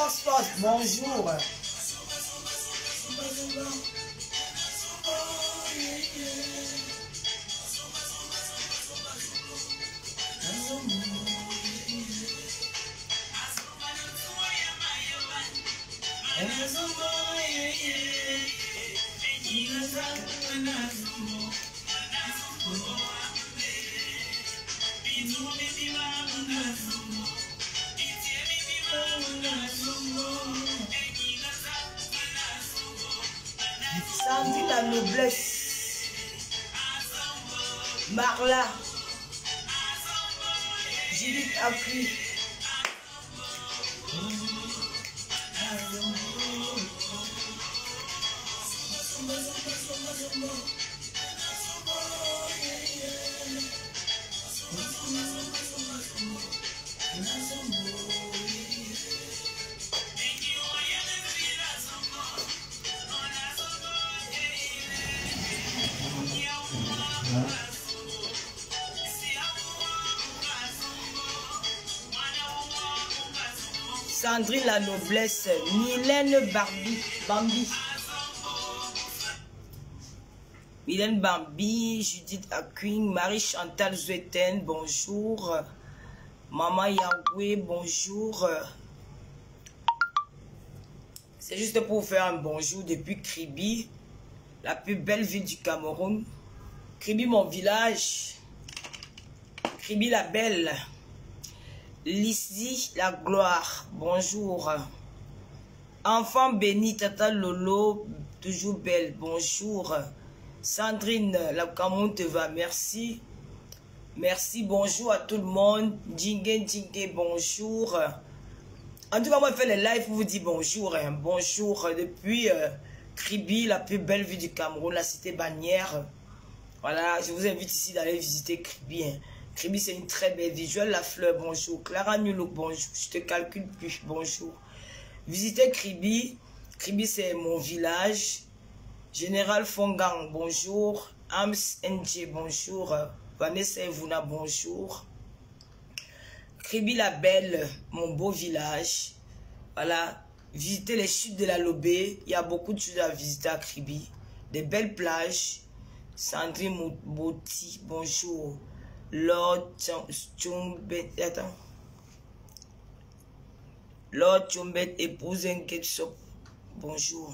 force, bonjour. Sandrine la noblesse. Marla. Judith Appui. Sandrine la noblesse, Mylène Bambi. Mylène Bambi, Judith Aquin, Marie-Chantal Zueten, bonjour. Maman Yahweh, bonjour. C'est juste pour vous faire un bonjour depuis Kribi, la plus belle ville du Cameroun. Kribi, mon village. Kribi, la belle. Lizzie, la gloire, bonjour. Enfant béni, Tata Lolo, toujours belle, bonjour. Sandrine, la Cameroun te va, merci. Merci, bonjour à tout le monde. Djingue, bonjour. En tout cas, moi, je fais les lives pour vous dire bonjour. Hein. Bonjour depuis Kribi, la plus belle ville du Cameroun, la cité bannière. Voilà, je vous invite ici d'aller visiter Kribi. Hein. Kribi, c'est une très belle ville. Joël Lafleur, bonjour. Clara Nulo, bonjour. Je te calcule plus, bonjour. Visitez Kribi. Kribi, c'est mon village. Général Fongang, bonjour. Ams NJ, bonjour. Vanessa Evuna, bonjour. Kribi, la belle, mon beau village. Voilà. Visitez les chutes de la Lobé. Il y a beaucoup de choses à visiter à Kribi. Des belles plages. Sandrine Mouti, bonjour. Lord Chumbet, attends. Lord Chumbet, épouse Nketchop, bonjour.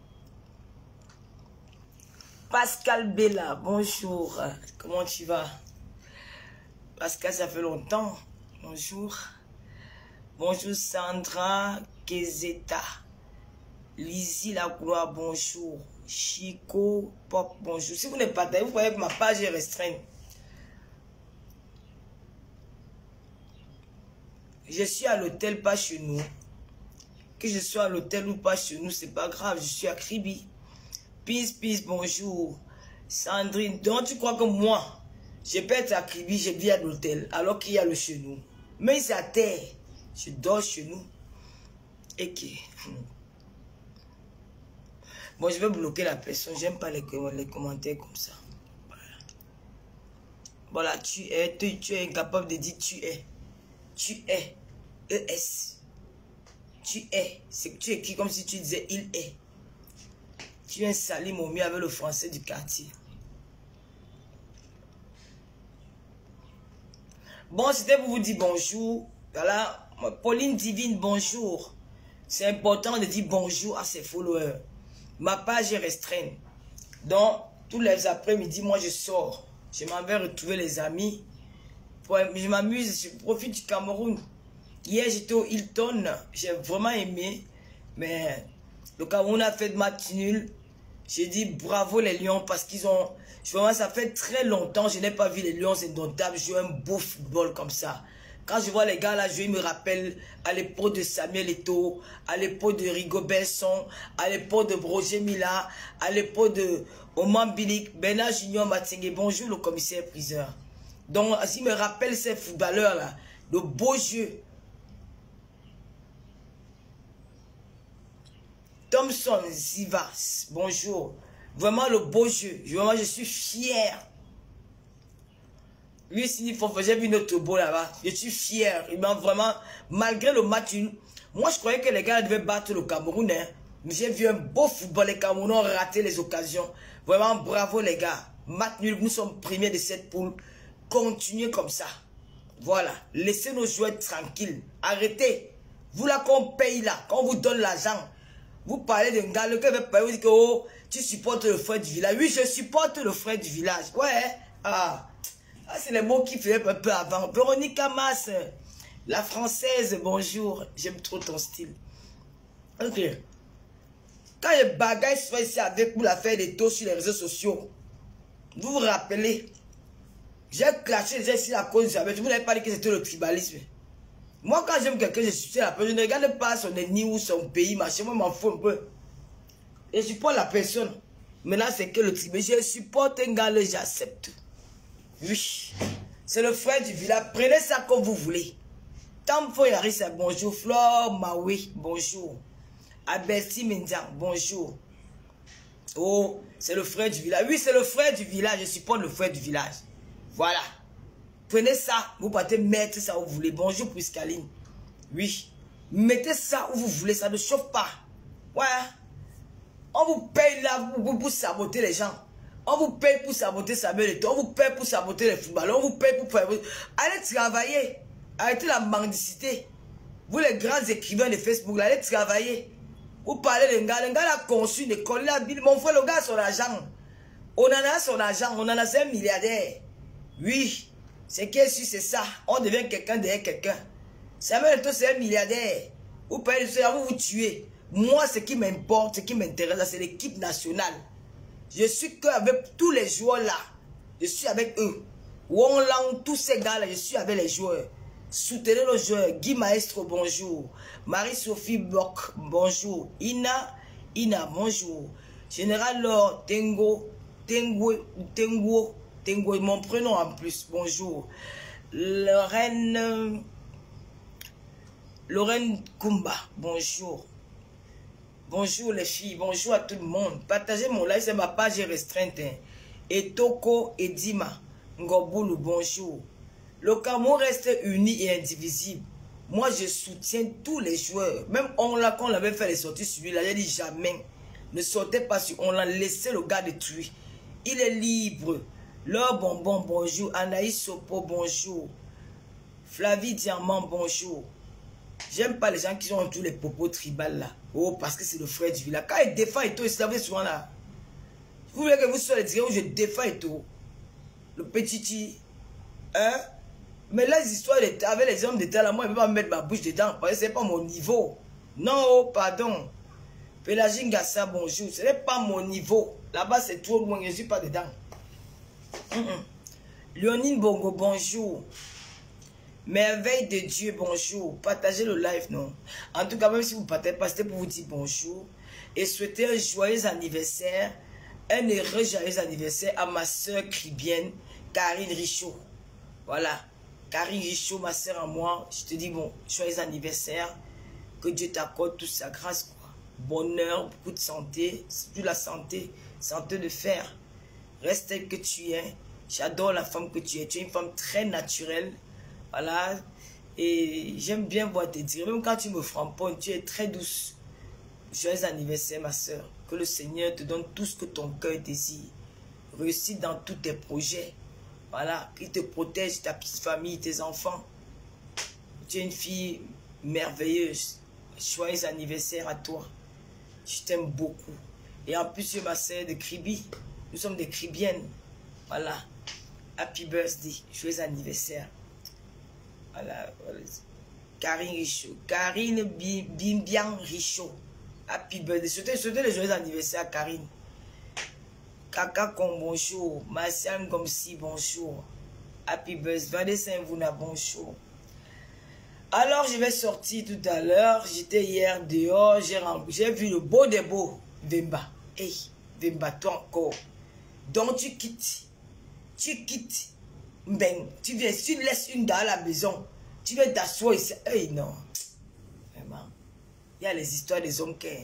Pascal Bella, bonjour. Comment tu vas? Pascal, ça fait longtemps. Bonjour. Bonjour Sandra Kezeta. Lizzie la gloire, bonjour. Chico Pop, bonjour. Si vous n'êtes pas d'accord, vous voyez que ma page est restreinte. Je suis à l'hôtel, pas chez nous. Que je sois à l'hôtel ou pas chez nous, c'est pas grave. Je suis à Kribi. Peace, bonjour. Sandrine, donc tu crois que moi, je peux être à Kribi, je vis à l'hôtel, alors qu'il y a le chez nous. Mais c'est à terre. Je dors chez nous. Et qui? Bon, je vais bloquer la personne. J'aime pas les commentaires comme ça. Voilà, tu es incapable de dire tu es. Tu es. ES. Tu es. C'est que tu écris comme si tu disais il est. Tu es un salim au mieux avec le français du quartier. Bon, c'était pour vous dire bonjour. Voilà. Pauline Divine, bonjour. C'est important de dire bonjour à ses followers. Ma page est restreinte. Donc, tous les après-midi, moi, je sors. Je m'en vais retrouver les amis. Je m'amuse, je profite du Cameroun. Hier, j'étais au Hilton. J'ai vraiment aimé. Mais le Cameroun a fait de match nul. J'ai dit bravo les Lions parce qu'ils ont... Vraiment, ça fait très longtemps je n'ai pas vu les Lions indomptables jouer un beau football comme ça. Quand je vois les gars là jouer, ils me rappellent à l'époque de Samuel Eto'o, à l'époque de Rigobert-Song, à l'époque de Roger Mila, à l'époque de Oman Bilik, Bernard Junior Matingue. Bonjour le commissaire priseur. Donc, s'il me rappelle ces footballeurs là, le beau jeu. Thompson Zivas, bonjour. Vraiment le beau jeu. Vraiment, je suis fier. Oui, si j'ai vu notre beau là-bas. Je suis fier. Il m'a vraiment, malgré le match, moi je croyais que les gars devaient battre le Cameroun. Hein. Mais j'ai vu un beau football. Les Camerounais ont raté les occasions. Vraiment, bravo les gars. Match nul, nous sommes premiers de cette poule. Continuez comme ça. Voilà. Laissez nos joueurs tranquilles. Arrêtez. Vous là qu'on paye là, quand on vous donne l'argent, vous parlez d'un gars, le gars va payer, vous dites que oh, tu supportes le frère du village. Oui, je supporte le frère du village. Ouais. Ah c'est les mots qui faisaient un peu avant. Véronique Hamas, la française, bonjour. J'aime trop ton style. Ok. Quand les bagages sont ici avec vous, l'affaire des taux sur les réseaux sociaux, vous vous rappelez, j'ai clashé déjà ici à cause de vous n'avez pas dit que c'était le tribalisme. Moi, quand j'aime quelqu'un, je suis la personne. Je ne regarde pas son ennemi ou son pays, machin. Moi, je m'en fous un peu. Je supporte la personne. Maintenant, c'est que le tribalisme. Je supporte un gars, j'accepte. Oui. C'est le frère du village. Prenez ça comme vous voulez. Tamfo Yarissa, bonjour. Flore Maui, bonjour. Aberti Mendian, bonjour. Oh, c'est le frère du village. Oui, c'est le frère du village. Je supporte le frère du village. Voilà. Prenez ça. Vous partez mettre ça où vous voulez. Bonjour, Priscaline. Oui. Mettez ça où vous voulez. Ça ne chauffe pas. Ouais. On vous paye là pour saboter les gens. On vous paye pour saboter Samuel Eto'o. On vous paye pour saboter les footballeurs. On vous paye pour... Allez travailler. Arrêtez la mendicité. Vous les grands écrivains de Facebook, là, allez travailler. Vous parlez d'un gars. Le gars a conçu une école. Il a dit, mon frère, le gars a son argent. On en a son argent. On en a 5 milliardaires. Oui. C'est qu'est-ce que c'est ça. On devient quelqu'un derrière quelqu'un. Samuel Eto'o, c'est un milliardaire. Vous payez le salaire, vous tuez. Moi, ce qui m'importe, ce qui m'intéresse, c'est l'équipe nationale. Je suis qu'avec tous les joueurs là. Je suis avec eux. Wong Lang, tous ces gars là, je suis avec les joueurs. Soutenez nos joueurs. Guy Maestro, bonjour. Marie-Sophie Bock, bonjour. Ina, bonjour. Général Laure, Tengo, mon prénom en plus, bonjour. Lorraine Kumba, bonjour. Bonjour les filles, bonjour à tout le monde. Partagez mon live, c'est ma page restreinte. Hein. Et Toko et Dima, Ngoboulou, bonjour. Le Cameroun reste uni et indivisible. Moi, je soutiens tous les joueurs. Même on l'a, quand on avait fait les sorties sur lui, là, j'ai dit jamais. Ne sortez pas sur on l'a laissé le gars détruit. Il est libre. Leur bonbon, bonjour. Anaïs Sopo, bonjour. Flavie Diamant, bonjour. J'aime pas les gens qui ont tous les propos tribales là. Oh, parce que c'est le frère du village. Quand il défend et tout, il se souvent là. Vous voulez que vous soyez les où je défends et tout. Le petit hein? Mais les histoires avec les hommes d'État là, moi je ne peux pas mettre ma bouche dedans. Parce que ce n'est pas mon niveau. Non, oh, pardon. Pélagine Gassa, bonjour. Ce n'est pas mon niveau. Là-bas c'est trop loin, je ne suis pas dedans. Léonine Bongo, bonjour. Merveille de Dieu, bonjour. Partagez le live, non? En tout cas, même si vous ne partagez pas, c'était pour vous dire bonjour. Et souhaiter un joyeux anniversaire, un heureux joyeux anniversaire à ma soeur cribienne, Karine Richaud. Voilà. Karine Richaud, ma soeur à moi, je te dis bon, joyeux anniversaire. Que Dieu t'accorde toute sa grâce, quoi. Bonheur, beaucoup de santé, surtout la santé, santé de fer. Reste tel que tu es. J'adore la femme que tu es. Tu es une femme très naturelle. Voilà, et j'aime bien voir te dire, même quand tu me framponnes, tu es très douce. Joyeux anniversaire, ma soeur. Que le Seigneur te donne tout ce que ton cœur désire. Réussite dans tous tes projets. Voilà, qu'il te protège, ta petite famille, tes enfants. Tu es une fille merveilleuse. Joyeux anniversaire à toi. Je t'aime beaucoup. Et en plus, tu es ma soeur de Kribi. Nous sommes des Kribiennes. Voilà. Happy birthday. Joyeux anniversaire. Voilà, Karine Richaud. Karine Bimbian Richaud. Happy birthday. Souhaitez le joyeux anniversaire à Karine. Kaka Kon, bonjour. Martial Gomsi, bonjour. Happy birthday. Vanessa Mvouna, bonjour. Alors, je vais sortir tout à l'heure. J'étais hier dehors. J'ai vu le beau des beaux. Vemba. Hey, Vemba, toi encore. Donc, tu quittes. Ben, tu viens, si tu laisses une dans la maison, tu viens t'asseoir ici. Hey, non. Vraiment. Il y a les histoires des hommes qui...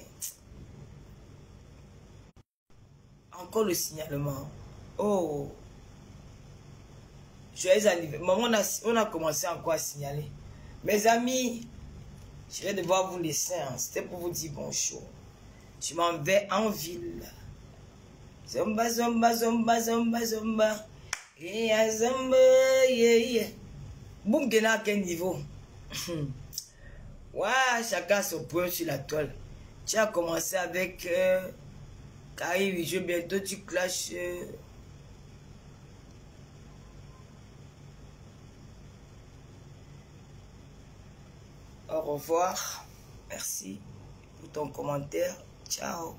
Encore le signalement. Oh. Joyeux anniversaire. Maman, on a commencé encore à signaler. Mes amis, je vais devoir vous laisser. Hein. C'était pour vous dire bonjour. Je m'en vais en ville. Zomba, zomba, zomba, zomba, zomba. Yeah, zomba, yeah, yeah. Boum, à quel niveau? Ouais, chacun son point sur la toile. Tu as commencé avec Karim, je bientôt tu clashes. Au revoir. Merci pour ton commentaire. Ciao.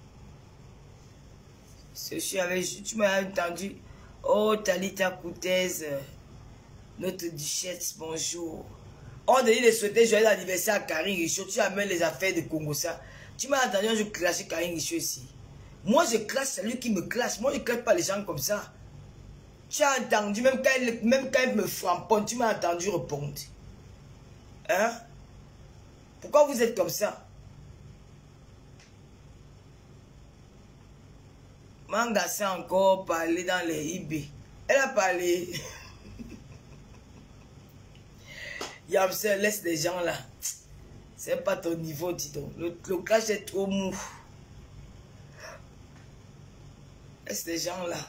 Ceci avec, tu m'as entendu. Oh, Talita Koutez, notre duchesse, bonjour. On dit de souhaiter joyeux anniversaire à Karine Richaud. Tu amènes les affaires de Congo, ça. Tu m'as entendu, je clashais Karine Richaud ici. Moi, je clash celui qui me clash. Moi, je ne clash pas les gens comme ça. Tu as entendu, même quand il me framponne, tu m'as entendu répondre. Hein? Pourquoi vous êtes comme ça? Manga s'est encore parlé dans les IB. Elle a parlé. Yamse, laisse les gens là. C'est pas ton niveau, dis donc. Le clash est trop mou. Laisse les gens là.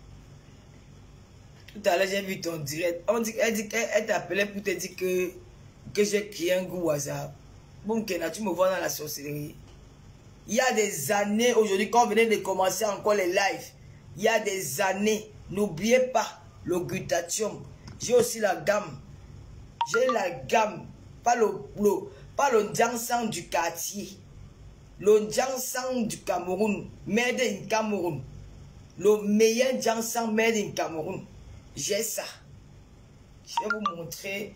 Tout à l'heure, j'ai vu ton direct. Elle t'appelait pour te dire que j'ai créé un goût hasard. Bon, Kena, tu me vois dans la sorcellerie. Il y a des années, aujourd'hui, quand on venait de commencer encore les lives, il y a des années, n'oubliez pas le glutathium. J'ai aussi la gamme. J'ai la gamme, pas le Jiangsang du quartier. Le Jiangsang du Cameroun, made in Cameroun. Le meilleur Jiangsang made in Cameroun. J'ai ça. Je vais vous montrer.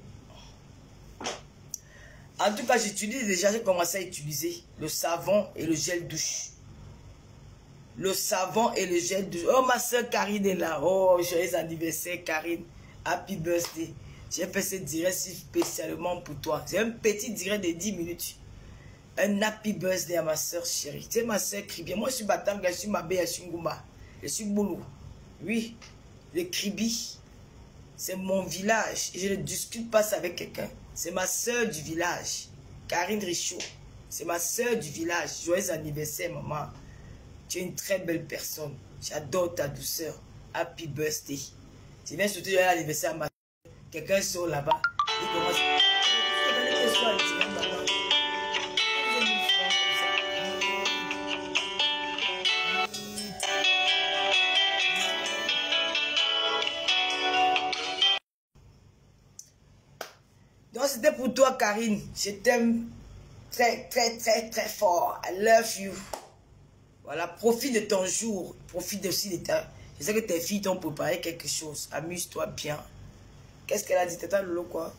En tout cas, j'utilise déjà, j'ai commencé à utiliser le savon et le gel douche. Le savon et le gel douche. Oh, ma soeur Karine est là. Oh, joyeux anniversaire, Karine. Happy birthday. J'ai fait ce direct spécialement pour toi. C'est un petit direct de 10 minutes. Un happy birthday à ma soeur chérie. Tu sais, ma soeur crie bien. Moi, je suis Batanga, je suis Mabé, je suis Ngoumba. Je suis Boulou. Oui, le Kribi. C'est mon village. Et je ne discute pas ça avec quelqu'un. C'est ma soeur du village. Karine Richaud. C'est ma soeur du village. Joyeux anniversaire, maman. Tu es une très belle personne. J'adore ta douceur. Happy birthday. Je viens surtout joyeux anniversaire à ma soeur. Quelqu'un sort là-bas. Il commence. Donc c'était pour toi, Karine. Je t'aime très, très, très, très fort. I love you. Voilà, profite de ton jour. Profite aussi de ta... Je sais que tes filles t'ont préparé quelque chose. Amuse-toi bien. Qu'est-ce qu'elle a dit? Tata Lolo, quoi?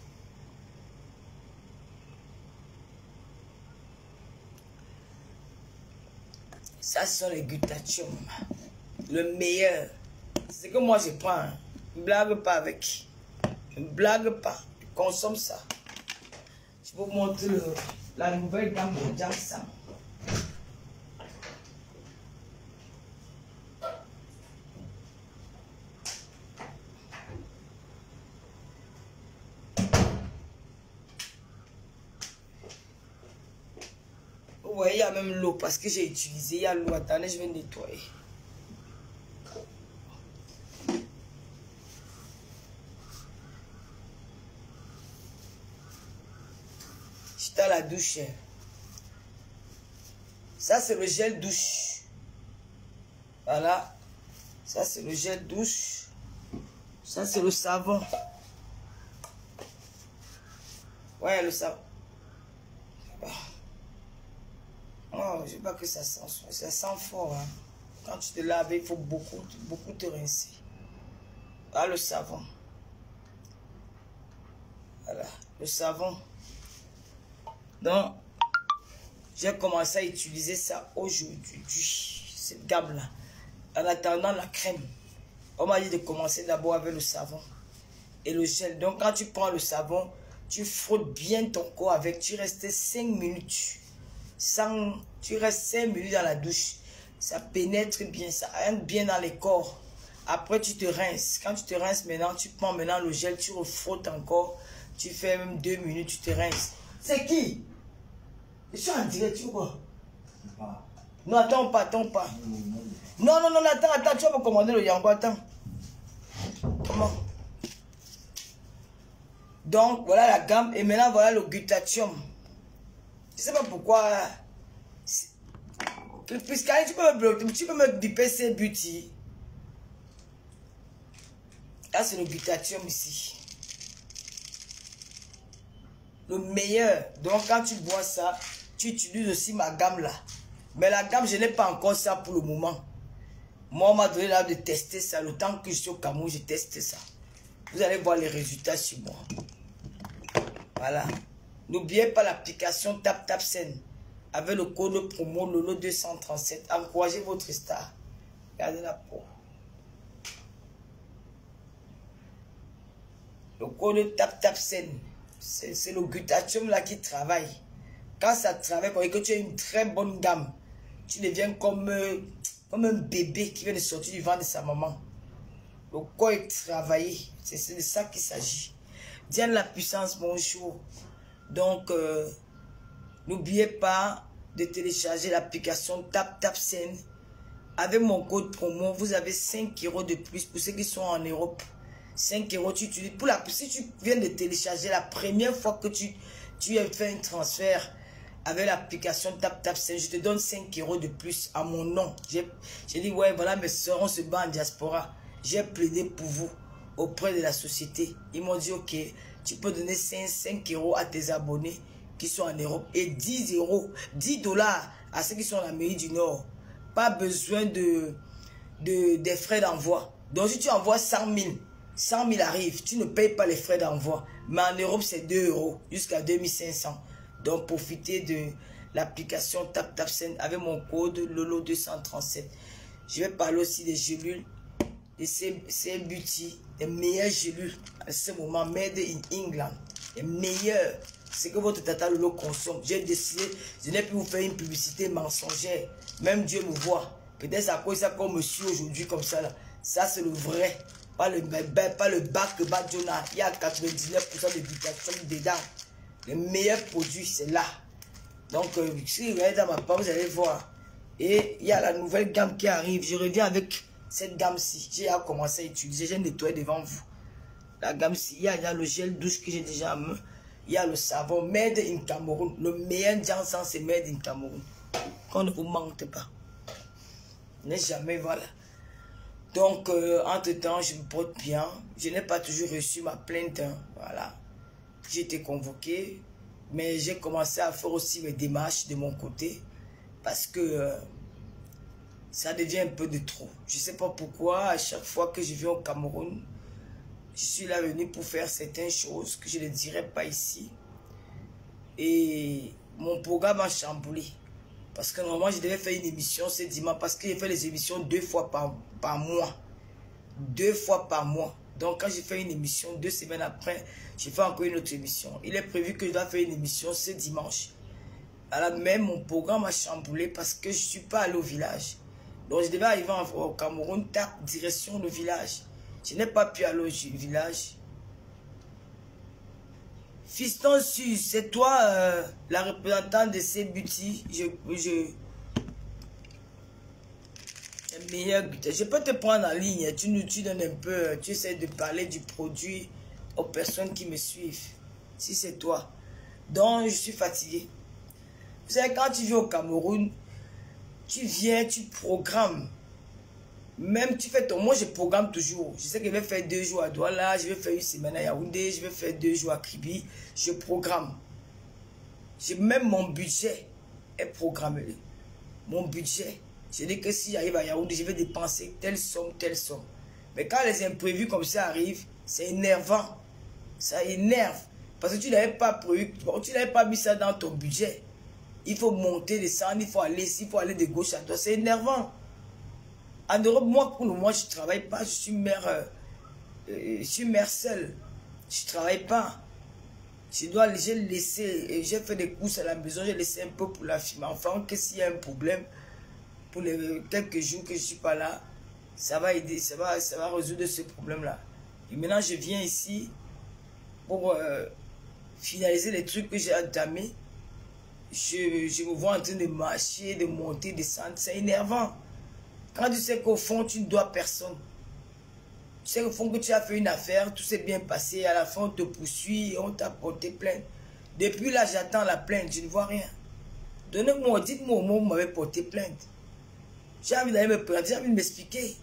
Ça, ce sont les glutathium. Le meilleur. C'est que moi, je prends. Hein. Ne blague pas avec. Ne blague pas. Je consomme ça. Je vais vous montrer la nouvelle gamme de Jiangsang. Vous voyez, il y a même l'eau parce que j'ai utilisé. Il y a l'eau. Attendez, je vais nettoyer. J'étais à la douche. Ça, c'est le gel douche. Voilà. Ça, c'est le gel douche. Ça, c'est le savon. Ouais, le savon. Oh, je ne veux pas que ça sent. Ça sent fort. Hein. Quand tu te laves, il faut beaucoup te rincer. Ah, le savon. Voilà, le savon. Donc, j'ai commencé à utiliser ça aujourd'hui. Cette gamme-là. En attendant la crème. On m'a dit de commencer d'abord avec le savon. Et le gel. Donc, quand tu prends le savon, tu frottes bien ton corps avec. Tu restes 5 minutes. Tu restes 5 minutes dans la douche. Ça pénètre bien, ça entre bien dans les corps. Après, tu te rinces. Quand tu te rinces maintenant, tu prends maintenant le gel, tu refrottes encore. Tu fais même 2 minutes, tu te rinces. C'est qui? Je suis en direct, tu vois. Non, attends pas, attends pas. Non, non, non, attends, tu vas me commander le yango, attends. Comment? Donc, voilà la gamme. Et maintenant, voilà le glutathium. Je sais pas pourquoi. Puisqu'allez, tu peux me biper ces beauty. Là, c'est le glutathium ici. Le meilleur. Donc, quand tu bois ça, tu utilises aussi ma gamme là. Mais la gamme, je n'ai pas encore ça pour le moment. Moi, on m'a donné là de tester ça. Le temps que je suis au Cameroun, j'ai testé ça. Vous allez voir les résultats sur moi. Voilà. N'oubliez pas l'application TapTapSend. Avec le code promo Lolo237. Encouragez votre star. Regardez la peau. Le code TapTapSend. C'est le glutathium là qui travaille. Quand ça travaille, quand tu as une très bonne gamme, tu deviens comme un bébé qui vient de sortir du ventre de sa maman. Le corps est travaillé. C'est de ça qu'il s'agit. Diane la puissance, bonjour. Donc, n'oubliez pas de télécharger l'application TapTapSend. Avec mon code promo, vous avez 5 € de plus pour ceux qui sont en Europe. 5 € tu utilises. Si tu viens de télécharger la première fois que tu as fait un transfert avec l'application TapTapSend, je te donne 5 € de plus à mon nom. J'ai dit, ouais, voilà, mes soeurs, on se bat en diaspora. J'ai plaidé pour vous auprès de la société. Ils m'ont dit, ok, tu peux donner 5 € à tes abonnés qui sont en Europe et 10 €, 10 $ à ceux qui sont en Amérique du Nord. Pas besoin des frais d'envoi. Donc, si tu envoies 100 000, 100 000 arrivent, tu ne payes pas les frais d'envoi. Mais en Europe, c'est 2 € jusqu'à 2500. Donc, profitez de l'application TapTapSend avec mon code Lolo237. Je vais parler aussi des gélules, de ces beauty, les meilleures gélules à ce moment, made in England. Les meilleures. C'est que votre tata Lolo consomme. J'ai décidé, je n'ai plus vous faire une publicité mensongère. Même Dieu me voit. Peut-être à cause de ça qu'on me suit aujourd'hui comme ça. Là. Ça, c'est le vrai. Pas le bac que Badjona. Il y a 99% de glutathium dedans. Les meilleurs produits, c'est là. Donc, si vous regardez dans ma page, vous allez voir. Et il y a la nouvelle gamme qui arrive. Je reviens avec cette gamme-ci. J'ai commencé à utiliser. J'ai nettoyé devant vous. La gamme-ci, il y a le gel douche que j'ai déjà à main. Il y a le savon made in Cameroun. Le meilleur Janssen, c'est made in Cameroun. Qu'on ne vous mente pas. N'est jamais, voilà. Donc, entre-temps, je me porte bien. Je n'ai pas toujours reçu ma plainte. Hein. Voilà. J'ai été convoqué. Mais j'ai commencé à faire aussi mes démarches de mon côté. Parce que ça devient un peu de trop. Je ne sais pas pourquoi, à chaque fois que je viens au Cameroun, je suis là venu pour faire certaines choses que je ne dirai pas ici. Et mon programme a chamboulé. Parce que normalement, je devais faire une émission ce dimanche. Parce que j'ai fait les émissions 2 fois par mois. 2 fois par mois. Donc, quand j'ai fait une émission, 2 semaines après, j'ai fait encore une autre émission. Il est prévu que je dois faire une émission ce dimanche. Alors, même mon programme a chamboulé parce que je ne suis pas allé au village. Donc, je devais arriver au Cameroun, direction le village. Je n'ai pas pu aller au village. Fiston Sus, c'est toi la représentante de ces beauty. Je peux te prendre en ligne. Tu donnes un peu, tu essaies de parler du produit aux personnes qui me suivent. Si c'est toi. Donc, je suis fatigué. Vous savez, quand tu viens au Cameroun, tu viens, tu programmes. Même tu fais ton... Moi, je programme toujours. Je sais que je vais faire 2 jours à Douala, je vais faire 1 semaine à Yaoundé, je vais faire 2 jours à Kribi. Je programme. Même mon budget est programmé. Mon budget. Je dis que si j'arrive à Yaoundé, je vais dépenser telle somme, telle somme. Mais quand les imprévus comme ça arrivent, c'est énervant. Ça énerve. Parce que tu n'avais pas prévu, tu n'avais pas mis ça dans ton budget. Il faut monter, descendre, il faut aller ici, il faut aller de gauche à droite. C'est énervant. En Europe, moi, pour le moment, je ne travaille pas. Je suis mère seule. Je ne travaille pas. J'ai laissé, j'ai fait des courses à la maison, j'ai laissé un peu pour la fille. Enfin, que s'il y a un problème, pour les quelques jours que je ne suis pas là, Ça va aider, ça va résoudre ce problème-là. Et maintenant, je viens ici pour finaliser les trucs que j'ai entamés. Je me vois en train de marcher, de monter, de descendre. C'est énervant. Quand tu sais qu'au fond, tu ne dois personne. Tu sais au fond que tu as fait une affaire, tout s'est bien passé. À la fin, on te poursuit et on t'a porté plainte. Depuis là, j'attends la plainte. Je ne vois rien. Donnez-moi, dites-moi au moment où vous m'avez porté plainte. J'ai envie d'aller me plaindre, j'ai envie de m'expliquer.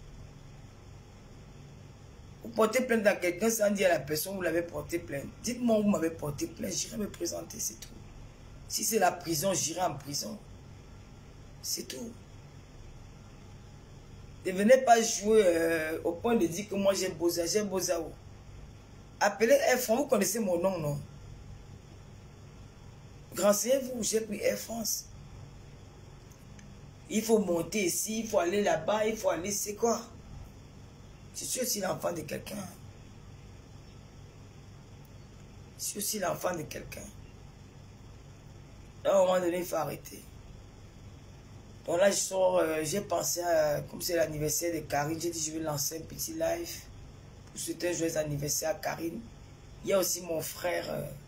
Vous portez plainte à quelqu'un sans dire à la personne où vous l'avez porté plainte. Dites-moi où vous m'avez porté plainte, j'irai me présenter, c'est tout. Si c'est la prison, j'irai en prison. C'est tout. Ne venez pas jouer au point de dire que moi j'ai Boza où. Appelez Air France, vous connaissez mon nom, non? Renseignez-vous, j'ai pris Air France. Il faut monter ici, il faut aller là-bas, il faut aller, c'est quoi? Je suis aussi l'enfant de quelqu'un. Je suis aussi l'enfant de quelqu'un. À un moment donné, il faut arrêter. Donc là, je sors, j'ai pensé à, comme c'est l'anniversaire de Karine, j'ai dit je vais lancer un petit live pour souhaiter un joyeux anniversaire à Karine. Il y a aussi mon frère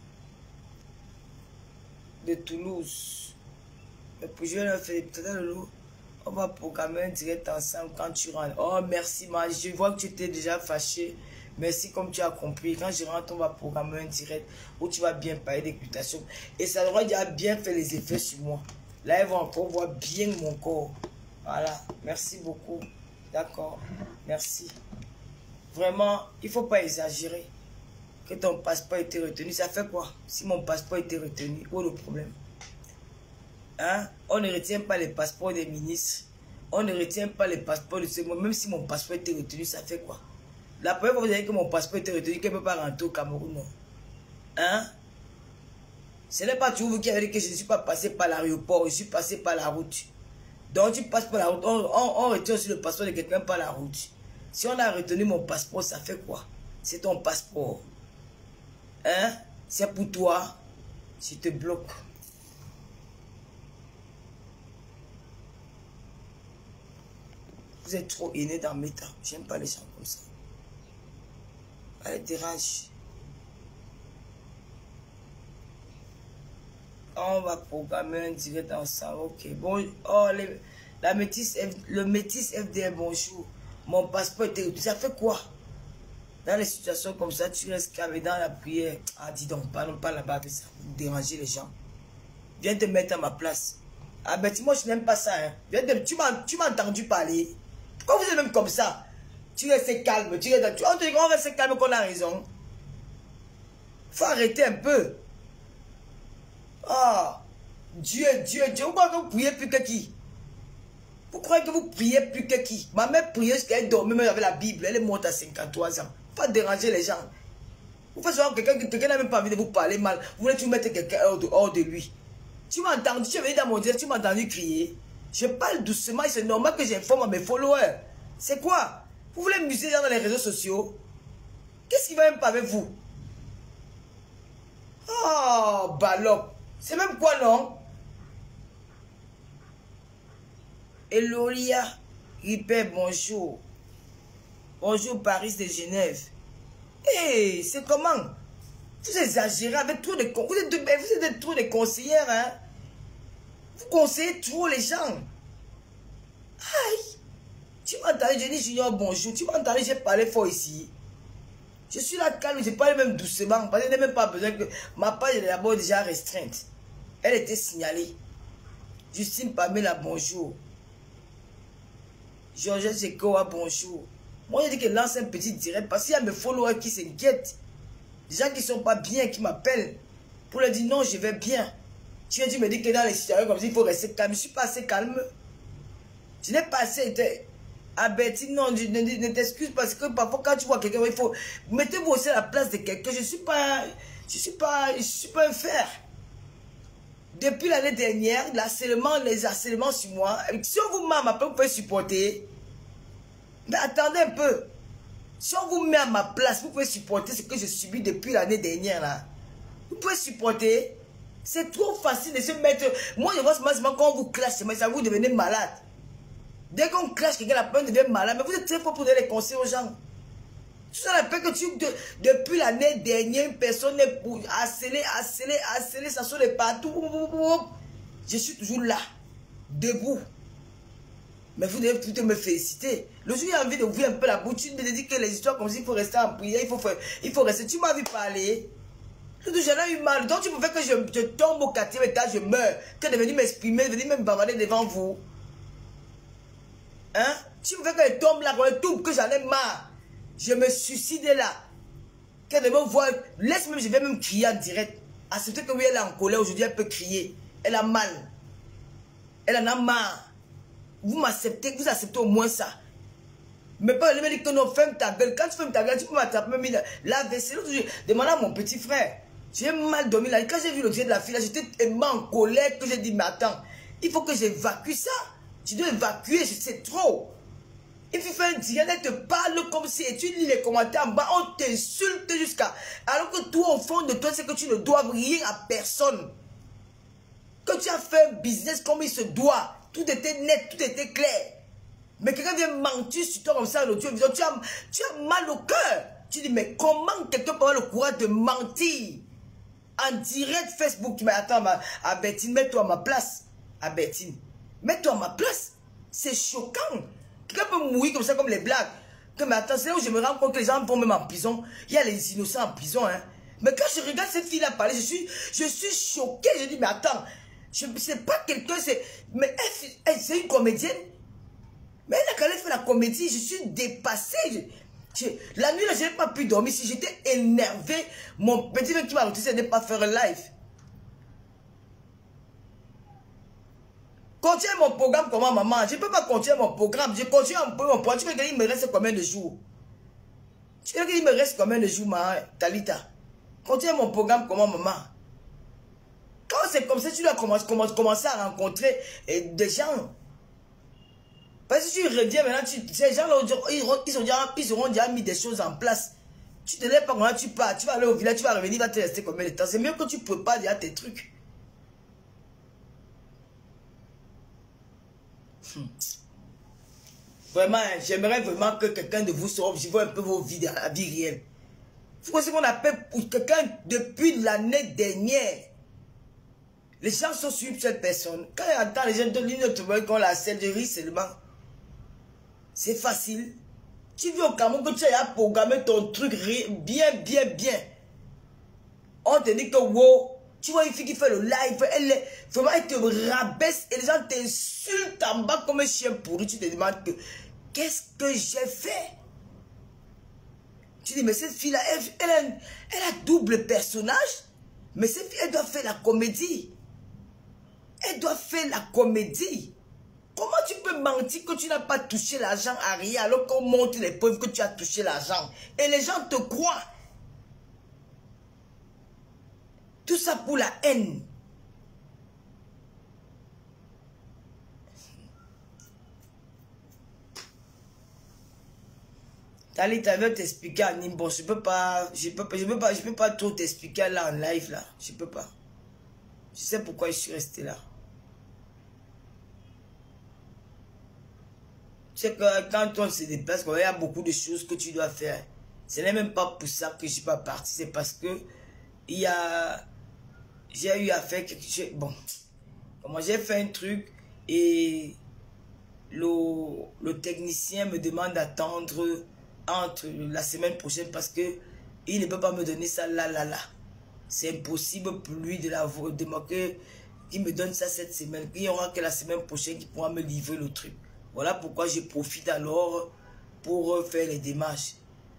de Toulouse. Mais pour je vais leur faire peut-être on va programmer un direct ensemble quand tu rentres. Oh merci, je vois que tu étais déjà fâché. Merci comme tu as compris. Quand je rentre, on va programmer un direct où tu vas bien parler d'équitation. Et ça devrait déjà bien faire les effets sur moi. Là, ils vont encore voir bien mon corps. Voilà. Merci beaucoup. D'accord. Merci. Vraiment, il ne faut pas exagérer. Que ton passeport ait été retenu. Ça fait quoi? Si mon passeport a été retenu, où est le problème? Hein? On ne retient pas les passeports des ministres. On ne retient pas les passeports de ceux. Même si mon passeport a été retenu, ça fait quoi? La première fois que vous avez dit que mon passeport a été retenu, qu'elle ne peut pas rentrer au Cameroun, non? Hein? Ce n'est pas toujours vous qui avez dit que je ne suis pas passé par l'aéroport, je suis passé par la route. Donc tu passes par la route, on retient aussi le passeport de quelqu'un par la route. Si on a retenu mon passeport, ça fait quoi? C'est ton passeport. Hein? C'est pour toi. Je te bloque. Vous êtes trop aîné dans mes temps. J'aime pas les gens comme ça. Elle dérange. On va programmer un direct ensemble. Ok. Bon, oh, le métis FDL, bonjour. Mon passeport était retenu. Ça fait quoi? Dans les situations comme ça, tu restes calme dans la prière. Ah, dis donc, parlons pas là-bas avec ça. Vous dérangez les gens. Viens te mettre à ma place. Ah, ben, moi, je n'aime pas ça. Hein. Tu m'as entendu parler. Pourquoi vous êtes même comme ça? Tu restes calme. On te dit qu'on reste calme, qu'on a raison. Faut arrêter un peu. Ah, Dieu, vous croyez que vous priez plus que qui? Vous croyez que vous priez plus que qui? Ma mère priait jusqu'à elle dormait même avec la Bible. Elle est morte à 53 ans. Faut pas déranger les gens. Vous faites savoir quelqu'un n'a même pas envie de vous parler mal. Vous voulez toujours mettre quelqu'un hors de lui. Tu m'as entendu, tu es venu dans mon direct, tu m'as entendu crier. Je parle doucement et c'est normal que j'informe à mes followers. C'est quoi? Vous voulez muser dans les réseaux sociaux? Qu'est-ce qui va même pas avec vous? Oh, ballot. C'est même quoi, non? Elolia Ripper, bonjour. Bonjour, Paris de Genève. Hey, c'est comment? Vous exagérez avec trop de... Vous êtes trop de conseillères, hein? Vous conseillez trop les gens. Aïe! Tu m'as entendu, Jenny Junior, bonjour. Tu m'as entendu, j'ai parlé fort ici. Je suis là calme, je parle même doucement. Parce que je n'ai même pas besoin que... Ma page est d'abord déjà restreinte. Elle était signalée. Justine Pamela, bonjour. Georges Sekoa, bonjour. Moi, j'ai dit que lance un petit direct parce qu'il y a mes followers qui s'inquiètent. Des gens qui ne sont pas bien, qui m'appellent. Pour leur dire non, je vais bien. Tu me dis que dans les situations comme ça, il faut rester calme. Je ne suis pas assez calme. Je n'ai pas assez été... Ah Betty, non, ne t'excuse parce que parfois quand tu vois quelqu'un, il faut... Mettez-vous aussi à la place de quelqu'un. Je ne suis pas un fer. Depuis l'année dernière, les harcèlements sur moi, si on vous met à ma place, vous pouvez supporter. Mais attendez un peu. Si on vous met à ma place, vous pouvez supporter ce que je subis depuis l'année dernière. Là. Vous pouvez supporter. C'est trop facile de se mettre... Moi, je vois seulement quand on vous classe, mais ça vous devenez malade. Dès qu'on clash, quelqu'un la peur devient malade. Mais vous êtes très fort pour donner les conseils aux gens. Tu sais la peur que depuis l'année dernière, une personne est pour harceler, ça sort de partout. Je suis toujours là, debout. Mais vous devez plutôt me féliciter. Le jour où j'ai envie d'ouvrir un peu la bouche, tu me dis que les histoires comme ça, il faut rester en prière, il faut rester. Tu m'as vu parler. J'en ai eu mal. Donc tu peux faire que je tombe au 4e étage, je meurs. Que de venir m'exprimer, de venir me bavarder devant vous. Hein? Tu peux faire que je tombe là, que j'en ai marre. Je me suicide là. Que de me voir. Laisse-moi, je vais même crier en direct. Acceptez que oui, elle est en colère aujourd'hui, elle peut crier. Elle a mal. Elle en a marre. Vous m'acceptez, vous acceptez au moins ça. Mais pas me dire que non, ferme ta gueule. Quand tu fermes ta gueule, tu peux m'attraper même la vaisselle. Demande à mon petit frère. J'ai mal dormi là. Quand j'ai vu le dieu de la fille là, j'étais tellement en colère que j'ai dit, mais attends, il faut que j'évacue ça. Tu dois évacuer, c'est trop. Il faut faire un direct, elle te parle comme si, et tu lis les commentaires en bas, on t'insulte jusqu'à... Alors que toi, au fond de toi, c'est que tu ne dois rien à personne. Que tu as fait un business comme il se doit. Tout était net, tout était clair. Mais quelqu'un vient mentir sur toi comme ça, l'audio, tu as mal au cœur. Tu dis, mais comment quelqu'un peut avoir le courage de mentir en direct Facebook? Mais attends, à Bertine, mets-toi à ma place. À Bertine, mets-toi à ma place. C'est choquant. Quelqu'un peut mourir comme ça, comme les blagues. Que, mais attends, c'est là où je me rends compte que les gens vont même en prison. Il y a les innocents en prison. Hein. Mais quand je regarde cette fille-là parler, je suis choqué. Je dis, mais attends, c'est pas quelqu'un, mais c'est une comédienne. Mais elle a quand même fait la comédie, je suis dépassée. La nuit, là, je n'ai pas pu dormir. Si j'étais énervé, mon petit mec qui m'a retenu, c'est de ne pas faire un live. Continuer mon programme comment, maman? Je ne peux pas continuer mon programme. Je continue un peu mon programme. Tu veux qu'il me reste combien de jours? Tu veux qu'il me reste combien de jours, ma Talita? Continue mon programme comment, maman? Quand c'est comme ça, tu dois commencer à rencontrer des gens. Parce que si tu reviens maintenant, ces gens-là, ils auront déjà mis des choses en place. Tu ne te lèves pas quand tu pars, tu vas aller au village, tu vas revenir, il va te rester combien de temps? C'est mieux que tu prépares déjà tes trucs. Vraiment, j'aimerais vraiment que quelqu'un de vous sauve. Je vois un peu vos vies, la vie réelle. Vous voyez ce qu'on appelle pour quelqu'un depuis l'année dernière. Les gens sont sur cette personne. Quand il entend les gens de l'une autre, qu'on la scène de rire seulement. C'est facile. Tu vis au Cameroun que tu as programmé ton truc bien. On te dit que wow, tu vois une fille qui fait le live, vraiment elle te rabaisse et les gens t'insultent en bas comme un chien pourri. Tu te demandes que qu'est-ce que j'ai fait? Tu dis mais cette fille-là, elle a double personnage. Mais cette fille, elle doit faire la comédie. Elle doit faire la comédie. Comment tu peux mentir que tu n'as pas touché l'argent à rien alors qu'on montre les preuves que tu as touché l'argent? Et les gens te croient. Tout ça pour la haine. Talita veut t'expliquer en Nimbo. Je peux pas trop t'expliquer là en live là. Je peux pas. Je sais pourquoi je suis resté là. Tu sais que quand on se déplace, il y a beaucoup de choses que tu dois faire. Ce n'est même pas pour ça que je ne suis pas parti. C'est parce que j'ai eu à faire quelque chose. Bon, moi j'ai fait un truc et le technicien me demande d'attendre entre la semaine prochaine parce que il ne peut pas me donner ça là. C'est impossible pour lui de moquer qu'il me donne ça cette semaine. Il n'y aura que la semaine prochaine qu'il pourra me livrer le truc. Voilà pourquoi je profite alors pour faire les démarches.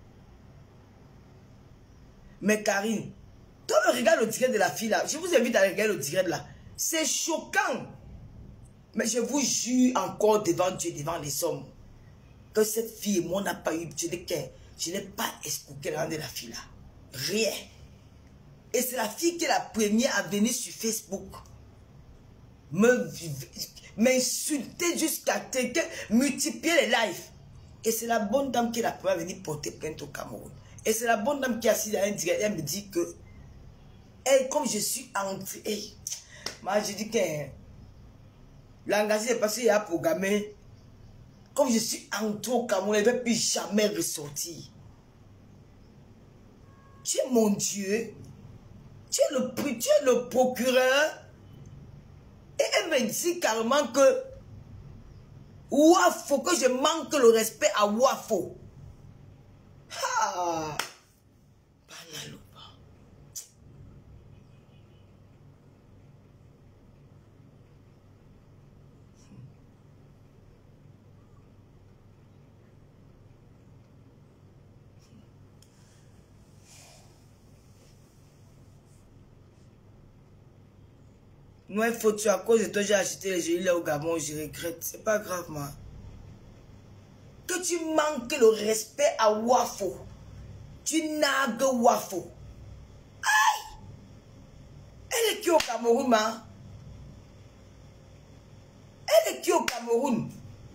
Mais Karine, toi regarde le direct de la fille là. Je vous invite à regarder le direct là. C'est choquant. Mais je vous jure encore devant Dieu, devant les hommes, que cette fille et moi n'a pas eu. Je n'ai pas escroqué l'âme de la fille là. Rien. Et c'est la fille qui est la première à venir sur Facebook. M'insulter jusqu'à quelqu'un, multiplier les lives. Et c'est la bonne dame qui est la première à venir porter plainte au Cameroun. Et c'est la bonne dame qui est assise à un direct. Elle me dit que, elle, comme je suis entrée, moi je dis que l'engagé est parce qu'il a programmé Comme je suis entré au Cameroun, je ne vais plus jamais ressortir. Tu es mon Dieu. Tu es le procureur. Et elle me dit carrément que Wafo, que je manque le respect à Wafo. Ah! Moi, il faut tuer à cause de toi, j'ai acheté les gelées là au Gabon, je regrette. C'est pas grave, moi. Que tu manques le respect à Wafo. Tu nagues Wafo. Aïe! Elle est qui au Cameroun, ma? Elle est qui au Cameroun?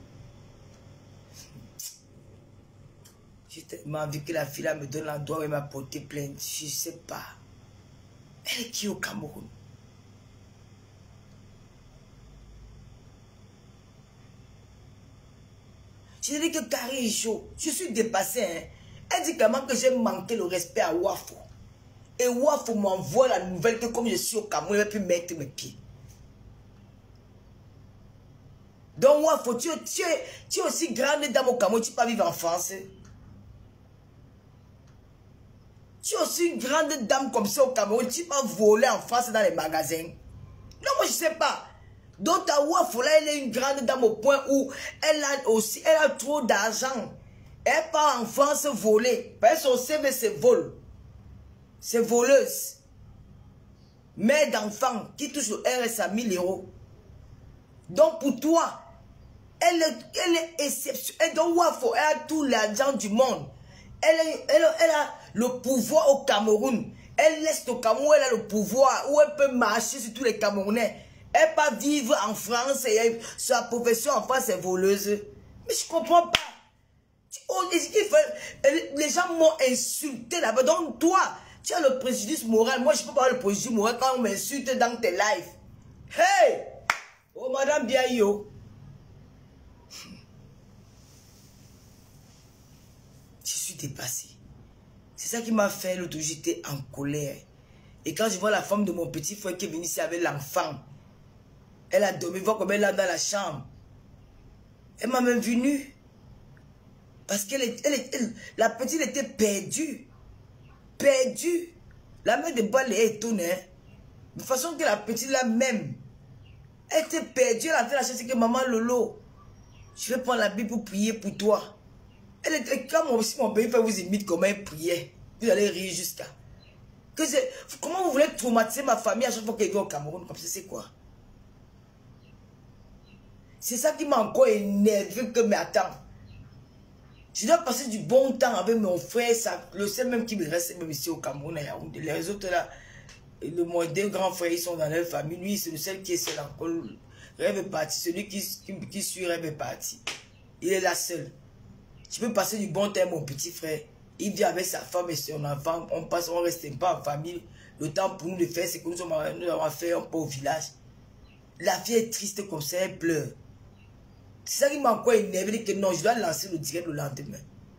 J'ai tellement envie que la fille là me donne l'endroit où elle m'a porté plainte. Je ne sais pas. Elle est qui au Cameroun? Je dis que Carré est chaud. Je suis dépassé. Hein. Elle dit clairement que j'ai manqué le respect à Wafo. Et Wafo m'envoie la nouvelle que comme je suis au Cameroun, je ne vais plus mettre mes pieds. Donc Wafo, tu es aussi grande dame au Cameroun, tu ne peux pas vivre en France. Tu es aussi une grande dame comme ça au Cameroun, tu ne peux pas voler en France dans les magasins. Non, moi je ne sais pas. Donc ta Wafo là, elle est une grande dame au point où elle a trop d'argent. Elle part en France voler. Parce que son CV c'est vol. C'est voleuse. Mère d'enfant qui touche le RSA 1000 €. Donc pour toi, elle est exceptionnelle. Donc Wafo, elle a tout l'argent du monde. Elle a le pouvoir au Cameroun. Elle laisse au Cameroun, elle a le pouvoir où elle peut marcher sur tous les Camerounais. Elle peut vivre en France et sa profession en France est voleuse. Mais je ne comprends pas. Les gens m'ont insulté là-bas. Donc toi, tu as le préjudice moral. Moi, je ne peux pas avoir le préjudice moral quand on m'insulte dans tes lives. Hey! Oh, madame Biayo. Je suis dépassé. C'est ça qui m'a fait l'autre jour, j'étais en colère. Et quand je vois la femme de mon petit frère qui est venue ici avec l'enfant, elle a dormi, voir comme elle est dans la chambre. Elle m'a même vu nue. Parce que la petite était perdue. Perdue. La mère de balle est étonnée. De façon que la petite là même, elle était perdue. Elle a fait la chose que maman Lolo, je vais prendre la Bible pour prier pour toi. Elle était comme si mon pays fait vous imite comment elle priait. Vous allez rire jusqu'à. Comment vous voulez traumatiser ma famille à chaque fois qu'elle vient au Cameroun comme ça, c'est quoi? C'est ça qui m'a encore énervé que, mais attends. Je dois passer du bon temps avec mon frère, ça, le seul même qui me reste même ici au Cameroun, à Yaoundé. Les autres là, mon deux grands frères, ils sont dans leur famille. Lui, c'est le seul qui est seul encore. Rêve est parti. Celui qui suit Rêve est parti. Il est là seul. Je peux passer du bon temps avec mon petit frère. Il vit avec sa femme et son enfant. On reste pas en famille. Le temps pour nous de faire ce que nous avons fait un peu au village. La fille est triste comme ça, elle pleure. C'est ça qui m'a encore énervé, que non, je dois lancer le direct le lendemain.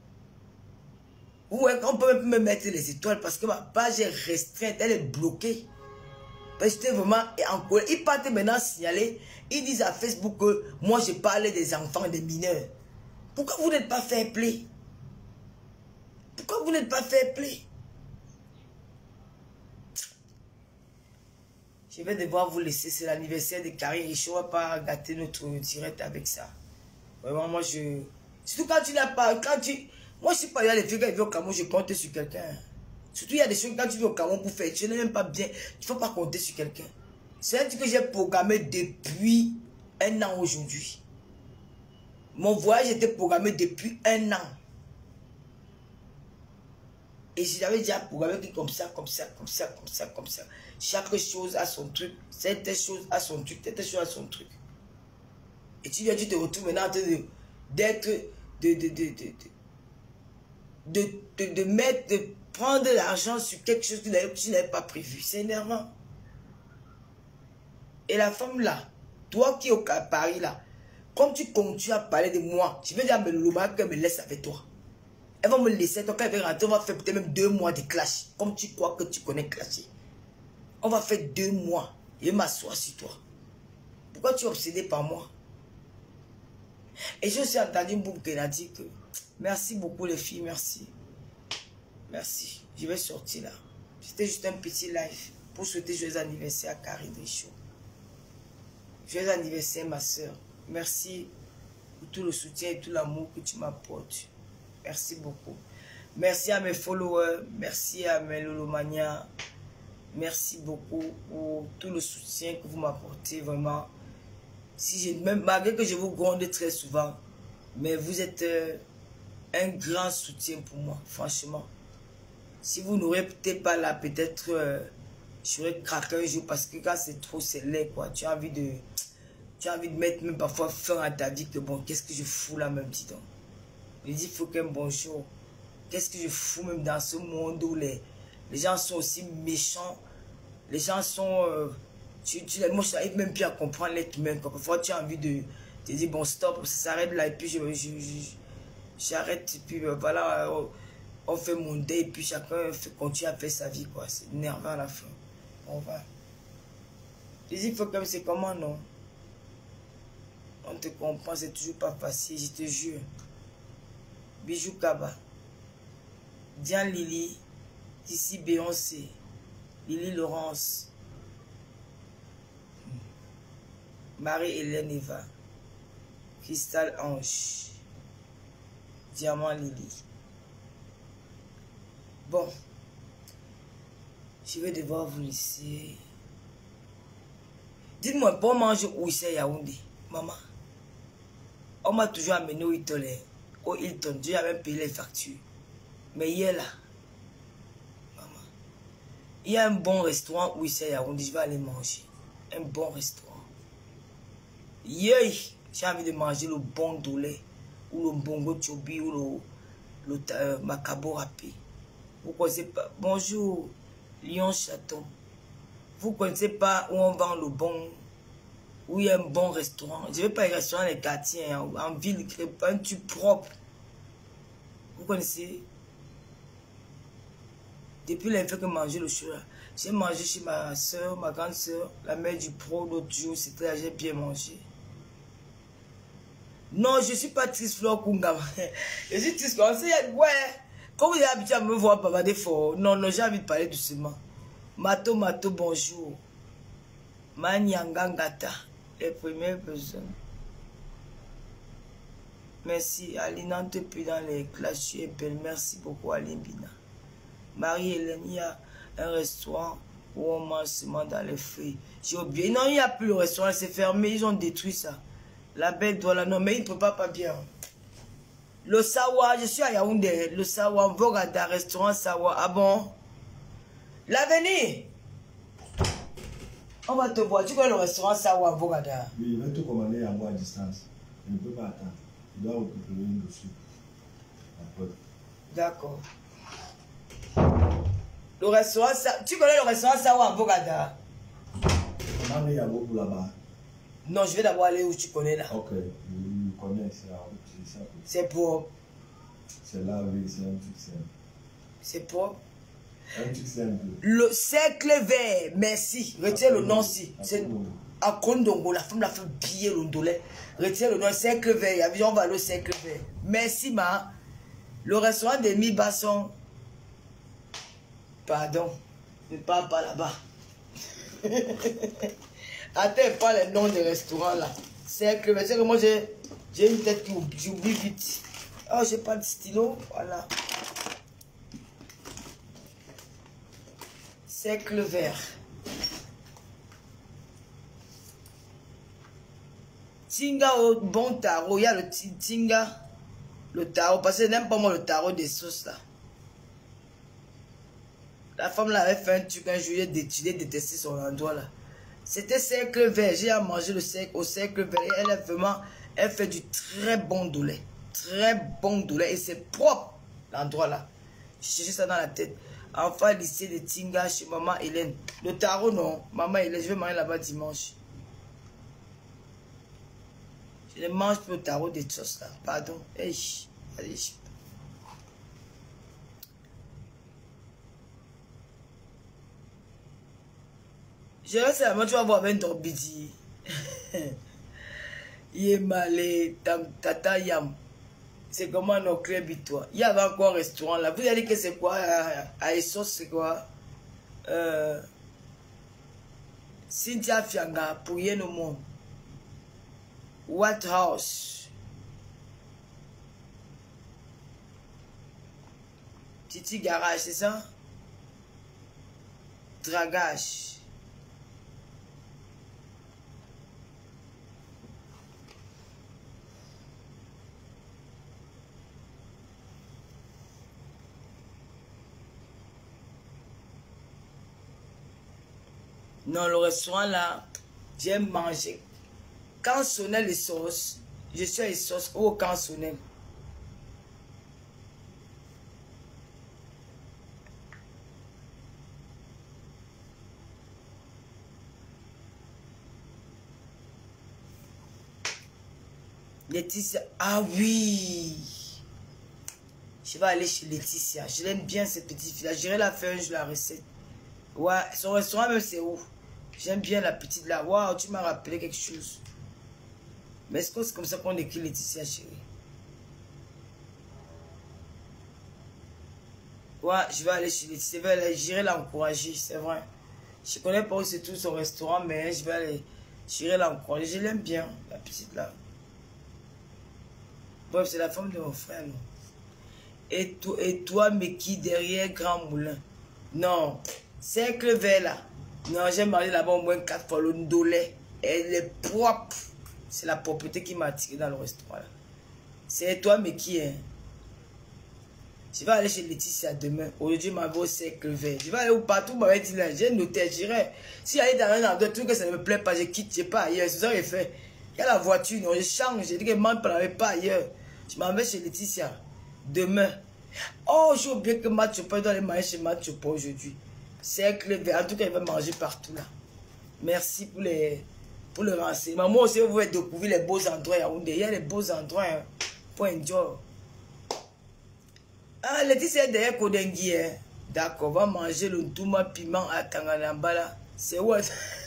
Ouais, on peut même me mettre les étoiles parce que ma page est restreinte, elle est bloquée. Parce que j'étais vraiment en colère. Ils partent maintenant signaler, ils disent à Facebook que moi je parlais des enfants, des mineurs. Pourquoi vous n'êtes pas fair play? Pourquoi vous n'êtes pas fair play? Je vais devoir vous laisser, c'est l'anniversaire de Carré Richaud, on ne va pas gâter notre direct avec ça. Vraiment, moi je... Surtout quand tu n'as pas... Moi je suis pas là, les filles quand ils viennent au Cameroun, je compte sur quelqu'un. Surtout il y a des choses quand tu viens au Cameroun pour faire, tu n'es même pas bien, il ne faut pas compter sur quelqu'un. C'est un truc que j'ai programmé depuis 1 an aujourd'hui. Mon voyage était programmé depuis 1 an. Et j'avais déjà programmé comme ça, comme ça, comme ça, comme ça, comme ça. Chaque chose a son truc. Cette chose a son truc, cette chose a son truc. Et tu te retrouves maintenant en train de prendre l'argent sur quelque chose que tu n'avais pas prévu. C'est énervant. Et la femme là, toi qui es au Paris là, Comme tu continues à parler de moi, je vais dire à Meloma qu'elle me laisse avec toi. Elle va me laisser, toi, quand elle va rentrer, on va faire peut-être même 2 mois de clash. Comme tu crois que tu connais clasher. On va faire 2 mois. Je vais m'asseoir sur toi. Pourquoi tu es obsédé par moi? Et j'ai aussi entendu Boum qui a dit que merci beaucoup les filles, merci. Merci. Je vais sortir là. C'était juste un petit live pour souhaiter joyeux anniversaire à Karine Richaud. Joyeux anniversaire ma soeur. Merci pour tout le soutien et tout l'amour que tu m'apportes. Merci beaucoup. Merci à mes followers. Merci à mes Lolomania. Merci beaucoup pour tout le soutien que vous m'apportez vraiment. Même malgré que je vous gronde très souvent, mais vous êtes un grand soutien pour moi, franchement. Si vous n'aurez peut-être pas là, peut-être je serais craqué un jour parce que quand c'est trop, c'est laid quoi. Tu as envie de mettre même parfois fin à ta vie que bon, qu'est-ce que je fous là même, dis donc. Je dis, il faut qu'un bonjour. Qu'est-ce que je fous même dans ce monde où les gens sont aussi méchants. Les gens sont... moi, je n'arrive même plus à comprendre l'être humain. Parfois, tu as envie de te dire, bon, stop, ça s'arrête là. Et puis, j'arrête. Et puis, voilà, on fait mon dé. Et puis, chacun continue à faire sa vie, quoi. C'est énervant à la fin. On va. Je dis, il faut comme c'est comment, non? On te comprend, c'est toujours pas facile, je te jure. Bijou Kaba. Diane Lily. Ici Beyoncé. Lily Laurence. Marie-Hélène Eva. Cristal Ange. Diamant Lily. Bon. Je vais devoir vous laisser. Dites-moi, bon manger où c'est Yaoundé, maman. On m'a toujours amené au Hilton. Dieu a même payé les factures. Mais hier là, maman, il y a un bon restaurant où c'est Yaoundé, je vais aller manger. Un bon restaurant. Hier, j'ai envie de manger le bon dolé, ou le bongo chobi, ou le macabo râpé. Vous connaissez pas? Bonjour, Lyon Château. Vous connaissez pas où on vend le bon, où il y a un bon restaurant? Je ne vais pas aller au restaurant dans les quartiers, hein, en ville, un truc propre. Vous connaissez? Depuis l'info que manger le choix, j'ai mangé chez ma soeur, ma grande soeur, la mère du pro l'autre jour, c'était là, j'ai bien mangé. Non, je ne suis pas triste, Flore Kungama. Je suis triste, ouais. Comme vous avez habitué à me voir bavarder fort, non, j'ai envie de parler doucement. Mato, bonjour. Manyangangata, les premières personnes. Merci, Alinante, puis dans les classes, tu es belle. Merci beaucoup, Aline Bina. Marie-Hélène, il y a un restaurant où on mange seulement dans les fruits. J'ai oublié. Non, il n'y a plus le restaurant, c'est fermé, ils ont détruit ça. La belle doit la non, mais il ne peut pas bien. Le Sawa, je suis à Yaoundé. Le Sawa, on va regarder un restaurant Sawa. Ah bon? L'avenir. On va te voir. Tu connais le restaurant Sawa, Vogada? Oui, il va te commander à moi à distance. Il ne peut pas attendre. Il doit occuper une dessus. D'accord. Le restaurant Sawa. Tu connais le restaurant Sawa, Vogada? Comment il y a beaucoup là-bas? Non, je vais d'abord aller où tu connais là. Ok, je connais ça. C'est propre. C'est là, oui, c'est un truc simple. C'est propre. Un truc simple. Le cercle vert, merci. Retiens le nom si. C'est à Kondongo, la femme l'a fait piller le dolé. Retiens le nom, cercle vert. On va aller au cercle vert. Merci, ma. Le restaurant des Mi Basson. Pardon. Ne parle pas là-bas. Attends, pas les noms des restaurants là. Cercle vert. C'est que moi j'ai une tête qui j'oublie vite. Oh, j'ai pas de stylo. Voilà. Cercle vert. Tinga au bon tarot. Il y a le Tinga. Le tarot. Parce que je n'aime pas moi le tarot des sauces là. La femme là avait fait un truc un jour. J'ai détesté son endroit là. C'était cercle vert. J'ai à manger au cercle vert. Et elle est vraiment. Elle fait du très bon dolé. Très bon dolé. Et c'est propre l'endroit là. J'ai cherché ça dans la tête. Enfin, lycée de Tinga chez maman Hélène. Le tarot, non. Maman Hélène, je vais manger là-bas dimanche. Je ne mange plus le tarot de sauce là. Pardon. Hey, allez. Je reste à moi, tu vas voir avec ton bidi. Yemale, tata yam. C'est comment nos clubs, toi. Il y avait encore un restaurant là. Vous allez dire que c'est quoi? À Essos, c'est quoi? Cynthia Fianga, pour rien au monde. White House. Titi Garage, c'est ça? Dragage. Non, le restaurant là, j'aime manger. Quand sonnait les sauces, je suis à les sauces ou quand sonnait. Laetitia, ah oui. Je vais aller chez Laetitia. Je l'aime bien cette petite fille là. J'irai la faire un jour la recette. Ouais, son restaurant même c'est où? J'aime bien la petite là. Waouh, tu m'as rappelé quelque chose. Mais est-ce que c'est comme ça qu'on écrit Laetitia, chérie? Ouais, je vais aller chez Laetitia. J'irai l'encourager, c'est vrai. Je connais pas où c'est tout son restaurant, mais je vais aller. J'irai l'encourager. Je l'aime bien, la petite là. Bref, c'est la femme de mon frère, non? Et toi, mais qui derrière Grand Moulin? Non, cercle vert là. Non, j'ai mangé là-bas au moins 4 fois le ndolé. Elle est propre. C'est la propreté qui m'a attiré dans le restaurant là. C'est toi, mais qui est? Je vais aller chez Laetitia demain. Aujourd'hui, ma voix au cercle vert. Je vais aller où partout, m'avait dit là. J'ai noté, j'irai. Si aller dans un endroit, tout que ça ne me plaît pas, je quitte, je pas ailleurs. C'est ça que j'ai fait. Il y a la voiture, non, je change. J'ai dit que je ne pas ailleurs. Je m'en vais chez Laetitia demain. Oh, j'ai oublié que Mathieu doit aller manger chez Mathieu aujourd'hui. Cercle vert. En tout cas, il va manger partout là. Merci pour le renseignement. Moi aussi, vous pouvez découvrir les beaux endroits à Yaoundé. Il y a les beaux endroits hein, pour enjoy. Ah, Laetitia est derrière Kodengui. Hein. D'accord, on va manger le ntouma piment à Tanganambala. C'est où?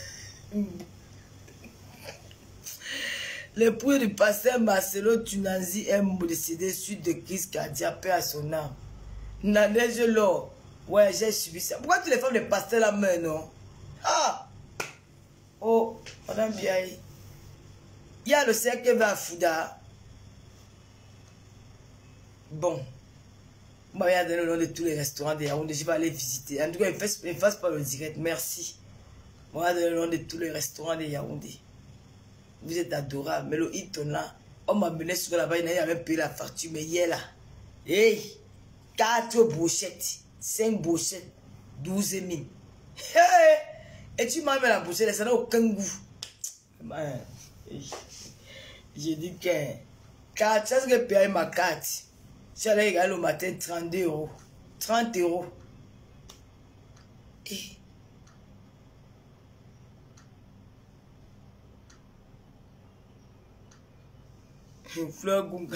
Le poulet du pasteur Marcelo Tunazi est décédé suite de crise cardiaque, paix à son âme. Nadège l'or. Ouais, j'ai subi ça. Pourquoi tu les femmes de pasteur la main, non? Ah! Oh, madame Biaï. Il y a le cercle qui va à Fouda. Bon. Moi, il y a donné le nom de tous les restaurants de Yaoundé. Je vais aller visiter. En tout cas, ne fasse pas le direct. Merci. Moi, il y a donné le nom de tous les restaurants de Yaoundé. Vous êtes adorable. Mais le Hilton là, on m'a mené souvent là-bas. Il n'a même payé la facture. Mais hier là, hey, 4 brochettes, 5 brochettes, 12 000. Hey, et tu m'as mis la brochette, ça n'a aucun goût. J'ai dit que 4, ça c'est que payer ma carte. J'allais regarder le matin 32 €. 30 €. Et Fleur Gungam.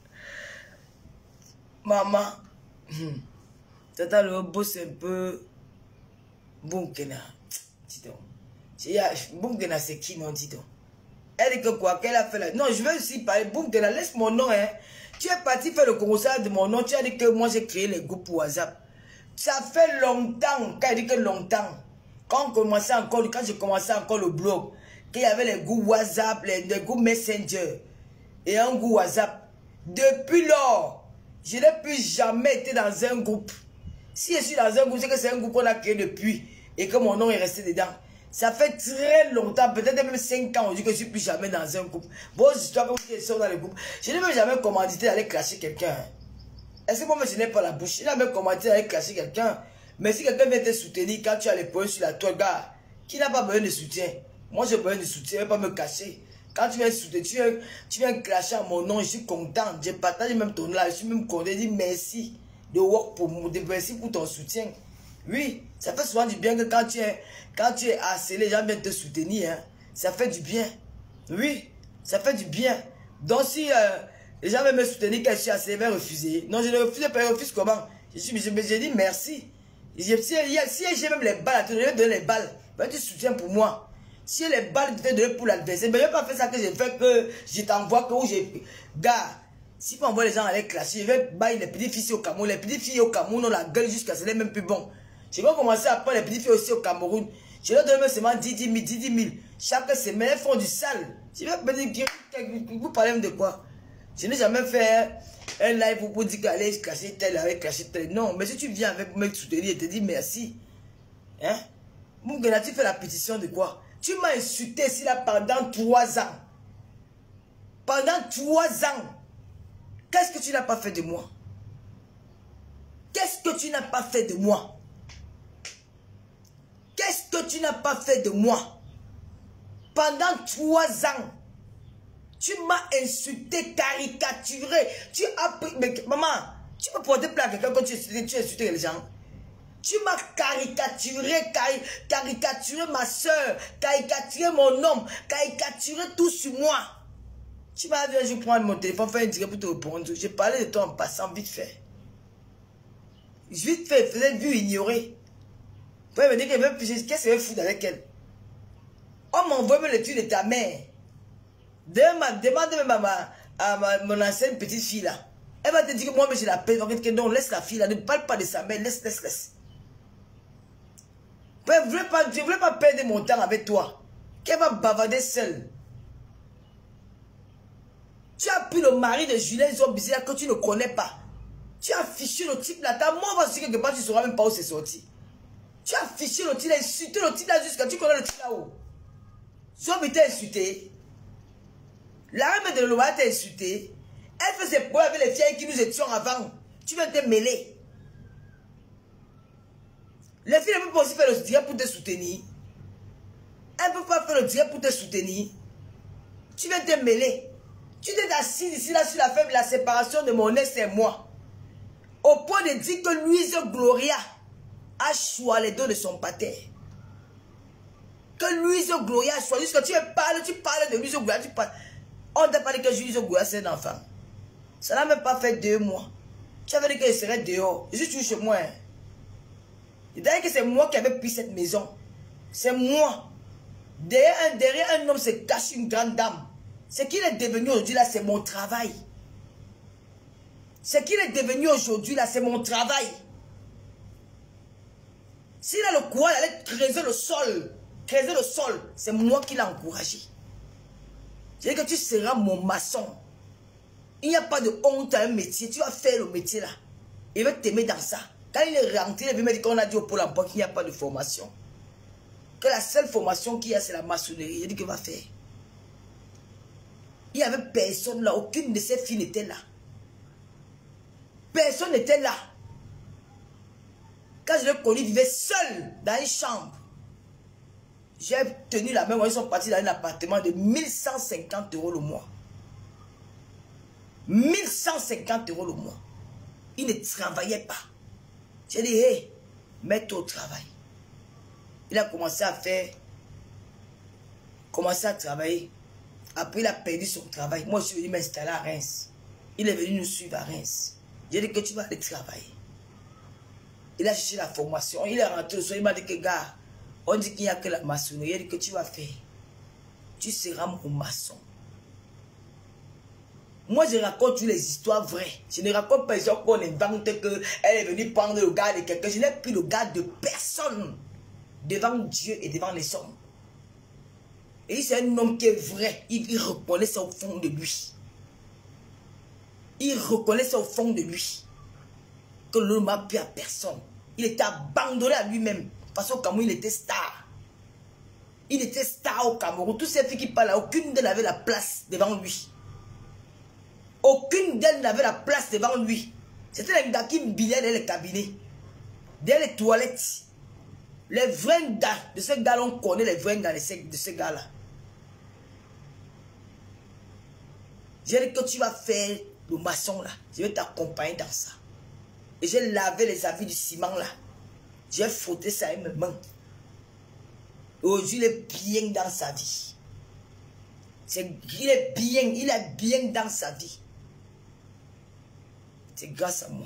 Maman. Tata le boss un peu. Bunkena. Dis donc. Bunkena c'est qui non, dis donc. Elle dit que quoi qu'elle a fait là. Non, je veux aussi parler. Bunkena, laisse mon nom, hein. Tu es parti faire le conseil de mon nom. Tu as dit que moi j'ai créé les groupes WhatsApp. Ça fait longtemps. Quand elle dit que longtemps. Quand j'ai commencé encore le blog, qu'il y avait les groupes WhatsApp, les groupes Messenger et un groupe WhatsApp. Depuis lors, je n'ai plus jamais été dans un groupe. Si je suis dans un groupe, c'est que c'est un groupe qu'on a créé depuis et que mon nom est resté dedans. Ça fait très longtemps, peut-être même 5 ans aujourd'hui que je ne suis plus jamais dans un groupe. Bon, histoire que vous êtes dans les groupes. Je n'ai même jamais commandité d'aller clasher quelqu'un. Est-ce que moi, je n'ai pas la bouche? Je n'ai même commandité d'aller clasher quelqu'un. Mais si quelqu'un vient te soutenir quand tu as les points sur la toile, gars, qui n'a pas besoin de soutien? Moi, j'ai besoin de soutien, je ne vais pas me cacher. Quand tu viens soutenir, tu viens clasher à mon nom, je suis content. Je partage même ton live, je suis même content. Je dis merci de work pour moi, merci pour ton soutien. Oui, ça fait souvent du bien que quand tu es harcelé, les gens viennent te soutenir. Hein. Ça fait du bien. Oui, ça fait du bien. Donc si les gens veulent me soutenir, que je suis assez, je vais refuser. Non, je ne refuse pas, je refuse comment? J'ai dit merci. Si j'ai même les balles, je vais donner les balles. Ben, tu soutiens pour moi. Si les balles, tu veux donner pour l'adversaire, ben, je ne vais pas faire ça que j'ai fait, que je t'envoie, que où j'ai... Gars, si tu envoies les gens à les classer, je vais bailler les petites filles au Cameroun. Les petites filles au Cameroun ont la gueule jusqu'à ce n'est même plus bon. Je vais commencer à prendre les petites filles aussi au Cameroun. Je leur donne seulement 10 000. Chaque semaine, elles font du sale. Je vais me dire, vous parlez de quoi? Je n'ai jamais fait un live pour dire qu'allez classer tel, avec classer tel. Non, mais si tu viens avec me soutenir et te dis merci, hein? Mon gars, tu fais la pétition de quoi? Tu m'as insulté ici là pendant 3 ans. Pendant 3 ans. Qu'est-ce que tu n'as pas fait de moi? Qu'est-ce que tu n'as pas fait de moi? Qu'est-ce que tu n'as pas fait de moi? Pendant 3 ans, tu m'as insulté, caricaturé. Tu as pris... Mais maman, tu peux porter plainte à quelqu'un quand tu as insulté les gens. Tu m'as caricaturé, caricaturé ma soeur, caricaturé mon homme, caricaturé tout sur moi. Tu m'as vu un jour prendre mon téléphone, faire un direct pour te répondre. J'ai parlé de toi en passant vite fait. Vite fait, faisait vu ignorer. Vous pouvez me dire qu'est-ce qu'elle veut foutre avec elle? On m'envoie même l'étude de ta mère. Demande même à mon ancienne petite fille là. Elle va te dire que moi, j'ai la peine. Donc, laisse la fille là. Ne parle pas de sa mère. Laisse. Je ne voulais pas perdre mon temps avec toi. Qu'elle va bavarder seule. Tu as pris le mari de Julien Zobizé que tu ne connais pas. Tu as fiché le type là. Ta mort va se dire quelque part, tu ne sauras même pas où c'est sorti. Tu as fiché le type là, insulté le type là jusqu'à tu connais le type là-haut. Zobizé t'a insulté. La reine de Loma t'a insulté. Elle fait ses problèmes avec les filles qui nous étions avant. Tu viens te mêler. Les filles ne peuvent pas aussi faire le direct pour te soutenir. Elles ne peuvent pas faire le direct pour te soutenir. Tu viens te mêler. Tu t'es assis ici là sur la femme de la séparation de mon ex et moi. Au point de dire que Louise Gloria a choisi les dos de son pater. Que Louise Gloria a choisi. Jusqu'à tu parles de Louise Gloria. On t'a parlé que Louise Gloria c'est un enfant. Ça n'a même pas fait 2 mois. Tu avais dit qu'elle serait dehors. Je suis toujours chez moi. C'est-à-dire que c'est moi qui avais pris cette maison. C'est moi. Derrière un homme se cache une grande dame. Ce qu'il est devenu aujourd'hui là, c'est mon travail. Ce qu'il est devenu aujourd'hui là, c'est mon travail. S'il a le courage d'aller creuser le sol, c'est moi qui l'ai encouragé. C'est-à-dire que tu seras mon maçon. Il n'y a pas de honte à un métier. Tu vas faire le métier là. Il va t'aimer dans ça. Quand il est rentré, il m'a dit qu'on a dit au Pôle emploi qu'il n'y a pas de formation. Que la seule formation qu'il y a, c'est la maçonnerie. Il a dit qu'il va faire. Il n'y avait personne là. Aucune de ces filles n'était là. Personne n'était là. Quand je l'ai connu, il vivait seul dans une chambre. J'ai tenu la main. Ils sont partis dans un appartement de 1150 € le mois. 1150 € le mois. Il ne travaillait pas. J'ai dit, hé, mets-toi au travail. Il a commencé à travailler. Après, il a perdu son travail. Moi, je suis venu m'installer à Reims. Il est venu nous suivre à Reims. J'ai dit que tu vas aller travailler. Il a cherché la formation. Il est rentré le soir. Il m'a dit que, gars, on dit qu'il n'y a que la maçonnerie. Il a dit que tu vas faire. Tu seras mon maçon. Moi, je raconte les histoires vraies. Je ne raconte pas les gens qu'on invente qu'elle est venue prendre le gars de quelqu'un. Je n'ai pris le gars de personne devant Dieu et devant les hommes. Et c'est un homme qui est vrai. Il reconnaît ça au fond de lui. Il reconnaît ça au fond de lui. Que l'homme n'a plus à personne. Il était abandonné à lui-même. Parce qu'au Cameroun, il était star. Il était star au Cameroun. Toutes ces filles qui parlent là, aucune d'elles n'avait la place devant lui. Aucune d'elles n'avait la place devant lui. C'était les gars qui me billaient dans les cabinets. Dans les toilettes. Les vrais gars de ce gars-là, on connaît les vrais gars de ce gars-là. J'ai dit que tu vas faire le maçon là. Je vais t'accompagner dans ça. Et j'ai lavé les avis du ciment là. J'ai frotté ça avec mes mains. Aujourd'hui, il est bien dans sa vie. Il est bien dans sa vie. C'est grâce à moi.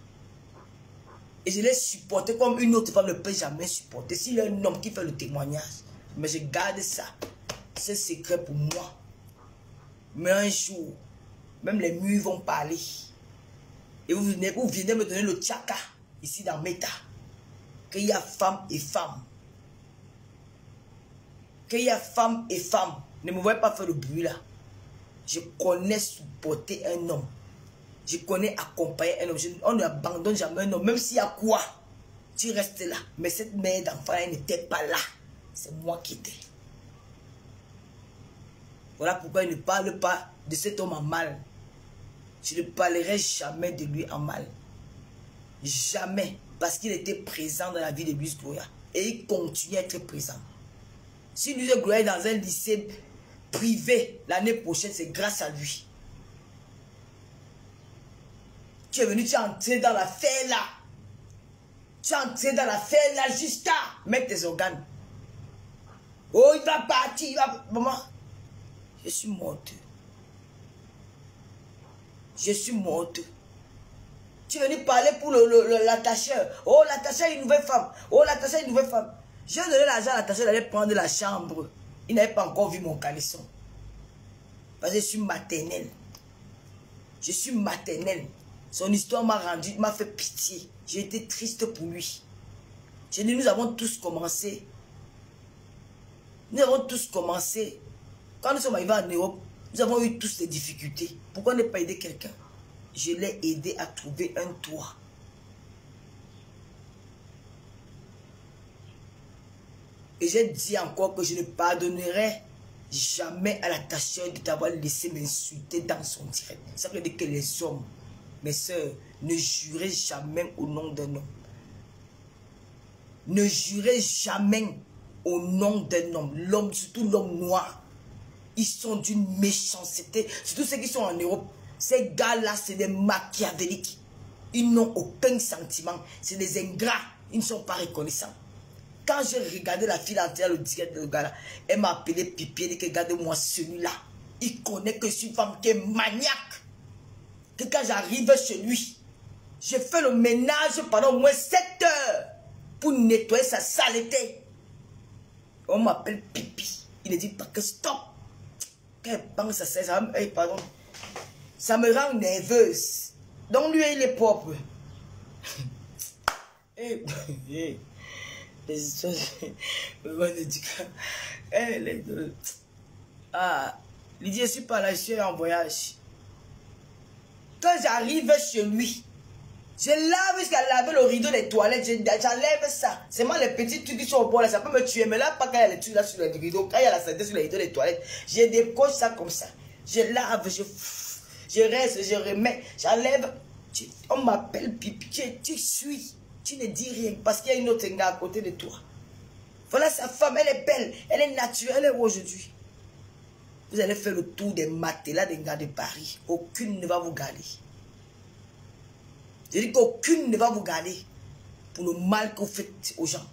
Et je l'ai supporté comme une autre femme ne peut jamais supporter. S'il y a un homme qui fait le témoignage, mais je garde ça. C'est secret pour moi. Mais un jour, même les murs vont parler. Et vous venez me donner le tchaka, ici dans Meta. Qu'il y a femme et femme. Qu'il y a femme et femme. Ne me voyez pas faire le bruit là. Je connais supporter un homme. Je connais accompagner un homme. On n'abandonne jamais un homme. Même s'il y a quoi, tu restes là. Mais cette mère d'enfant, elle n'était pas là. C'est moi qui étais. Voilà pourquoi je ne parle pas de cet homme en mal. Je ne parlerai jamais de lui en mal. Jamais. Parce qu'il était présent dans la vie de Louise Gloria. Et il continue à être présent. Si Louise Gloria est dans un lycée privé l'année prochaine, c'est grâce à lui. Tu es venu, tu es entré dans l'affaire là. Tu es entré dans l'affaire là jusqu'à mettre tes organes. Oh, il va partir, il va... Maman, je suis morte. Je suis morte. Tu es venu parler pour l'attacheur. Oh, l'attacheur est une nouvelle femme. Oh, l'attacheur est une nouvelle femme. J'ai donné l'argent à l'attacheur d'aller prendre la chambre. Il n'avait pas encore vu mon caleçon. Parce que je suis maternelle. Je suis maternelle. Son histoire m'a rendu, m'a fait pitié. J'ai été triste pour lui. J'ai dit, nous avons tous commencé. Nous avons tous commencé. Quand nous sommes arrivés en Europe, nous avons eu tous des difficultés. Pourquoi ne pas aider quelqu'un? Je l'ai aidé à trouver un toit. Et j'ai dit encore que je ne pardonnerai jamais à l'attacheur de t'avoir laissé m'insulter dans son direct. Ça veut dire que les hommes, mes soeurs, ne jurez jamais au nom d'un homme. Ne jurez jamais au nom d'un homme. L'homme, surtout l'homme noir, ils sont d'une méchanceté. Surtout ceux qui sont en Europe. Ces gars-là, c'est des machiavéliques. Ils n'ont aucun sentiment. C'est des ingrats. Ils ne sont pas reconnaissants. Quand j'ai regardé la fille entière, le direct de gars-là, elle m'a appelé pipi. Elle dit que regarde-moi celui-là. Il connaît que je suis une femme qui est maniaque. Que quand j'arrive chez lui, je fais le ménage pendant au moins 7 heures pour nettoyer sa saleté. On m'appelle pipi. Il ne dit pas que stop. Quand elle pense à ça, pardon. Ça me rend nerveuse. Donc lui, il est propre. Les histoires Lydie, je suis pas là, je suis en voyage. Quand j'arrive chez lui, je lave jusqu'à laver le rideau des toilettes, j'enlève ça. C'est moi les petits trucs qui sont au bord là, ça peut me tuer. Mais là, pas quand il y a les trucs là sur le rideau, quand il y a la saleté sur le rideau des toilettes, je décoche ça comme ça. Je lave, je reste, je remets, j'enlève. On m'appelle pipi, tu suis, tu ne dis rien parce qu'il y a une autre gars à côté de toi. Voilà sa femme, elle est belle, elle est naturelle, elle est aujourd'hui. Vous allez faire le tour des matelas des gars de Paris. Aucune ne va vous garder. Je dis qu'aucune ne va vous garder pour le mal que vous faites aux gens.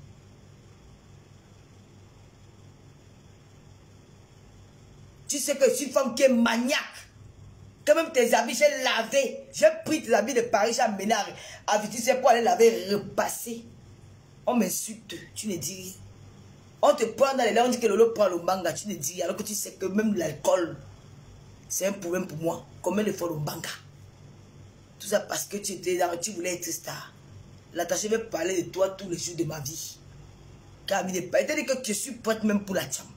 Tu sais que je suis une femme qui est maniaque. Quand même tes habits, j'ai lavé. J'ai pris tes habits de Paris, j'ai amené à Vitis pour aller laver, repasser. On m'insulte, tu ne dis rien. On te prend dans les lèvres, on dit que Lolo prend le manga, tu ne dis rien. Alors que tu sais que même l'alcool, c'est un problème pour moi. Combien de fois le manga? Tout ça parce que tu voulais être star. L'attaché veut parler de toi tous les jours de ma vie. Car il n'est pas. Il t'a dit que je suis prête même pour la chambre.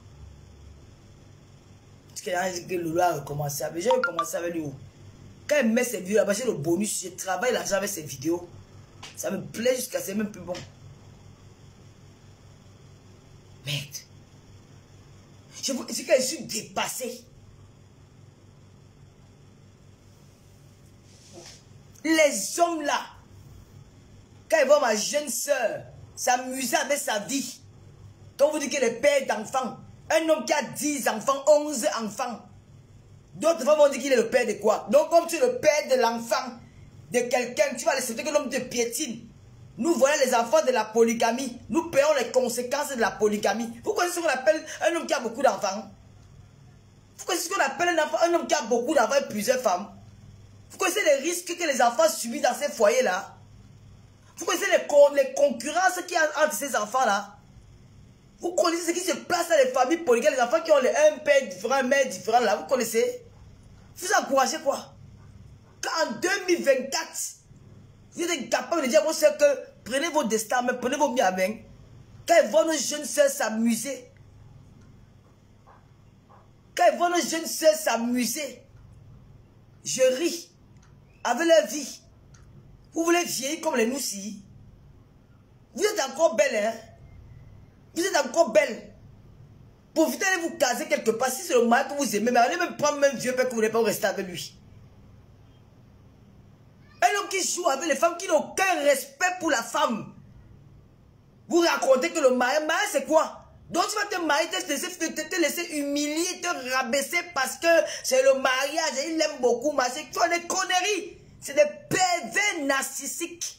Parce que Lolo a recommencé avec. J'ai recommencé avec lui. Quand il met ses vidéos là-bas, j'ai le bonus. Je travaille l'argent avec ses vidéos. Ça me plaît jusqu'à c'est même plus bon. Merde. C'est que je suis dépassé. Les hommes là, quand ils voient ma jeune soeur s'amuser avec sa vie, quand vous dites que le père d'enfants, un homme qui a 10 enfants, 11 enfants, d'autres femmes vont dire qu'il est le père de quoi? Donc comme tu es le père de l'enfant de quelqu'un, tu vas accepter que l'homme te piétine. Nous voilà les enfants de la polygamie. Nous payons les conséquences de la polygamie. Vous connaissez ce qu'on appelle un homme qui a beaucoup d'enfants? Vous connaissez ce qu'on appelle un homme qui a beaucoup d'enfants et plusieurs femmes? Vous connaissez les risques que les enfants subissent dans ces foyers-là? Vous connaissez les concurrences qu'il y a entre ces enfants-là? Vous connaissez ce qui se passe dans les familles polygames, les enfants qui ont un père différent, un mère différent là, vous connaissez? Vous encouragez quoi? Qu'en 2024, vous êtes capable de dire à vos soeurs que prenez vos destins, mais prenez vos miens avec. Quand ils voient nos jeunes soeurs s'amuser, je ris avec leur vie. Vous voulez vieillir comme les noussis? Vous êtes encore belle, hein? Vous êtes encore belle. Profitez d'aller vous caser quelque part. Si c'est le mari que vous aimez, mais allez même prendre même vieux père que vous voulez pas rester avec lui. Un homme qui joue avec les femmes qui n'ont aucun respect pour la femme. Vous racontez que le mariage c'est quoi? Donc tu vas te marier, te laisser humilier, te rabaisser parce que c'est le mariage et il l'aime beaucoup. C'est des conneries. C'est des pervers narcissiques.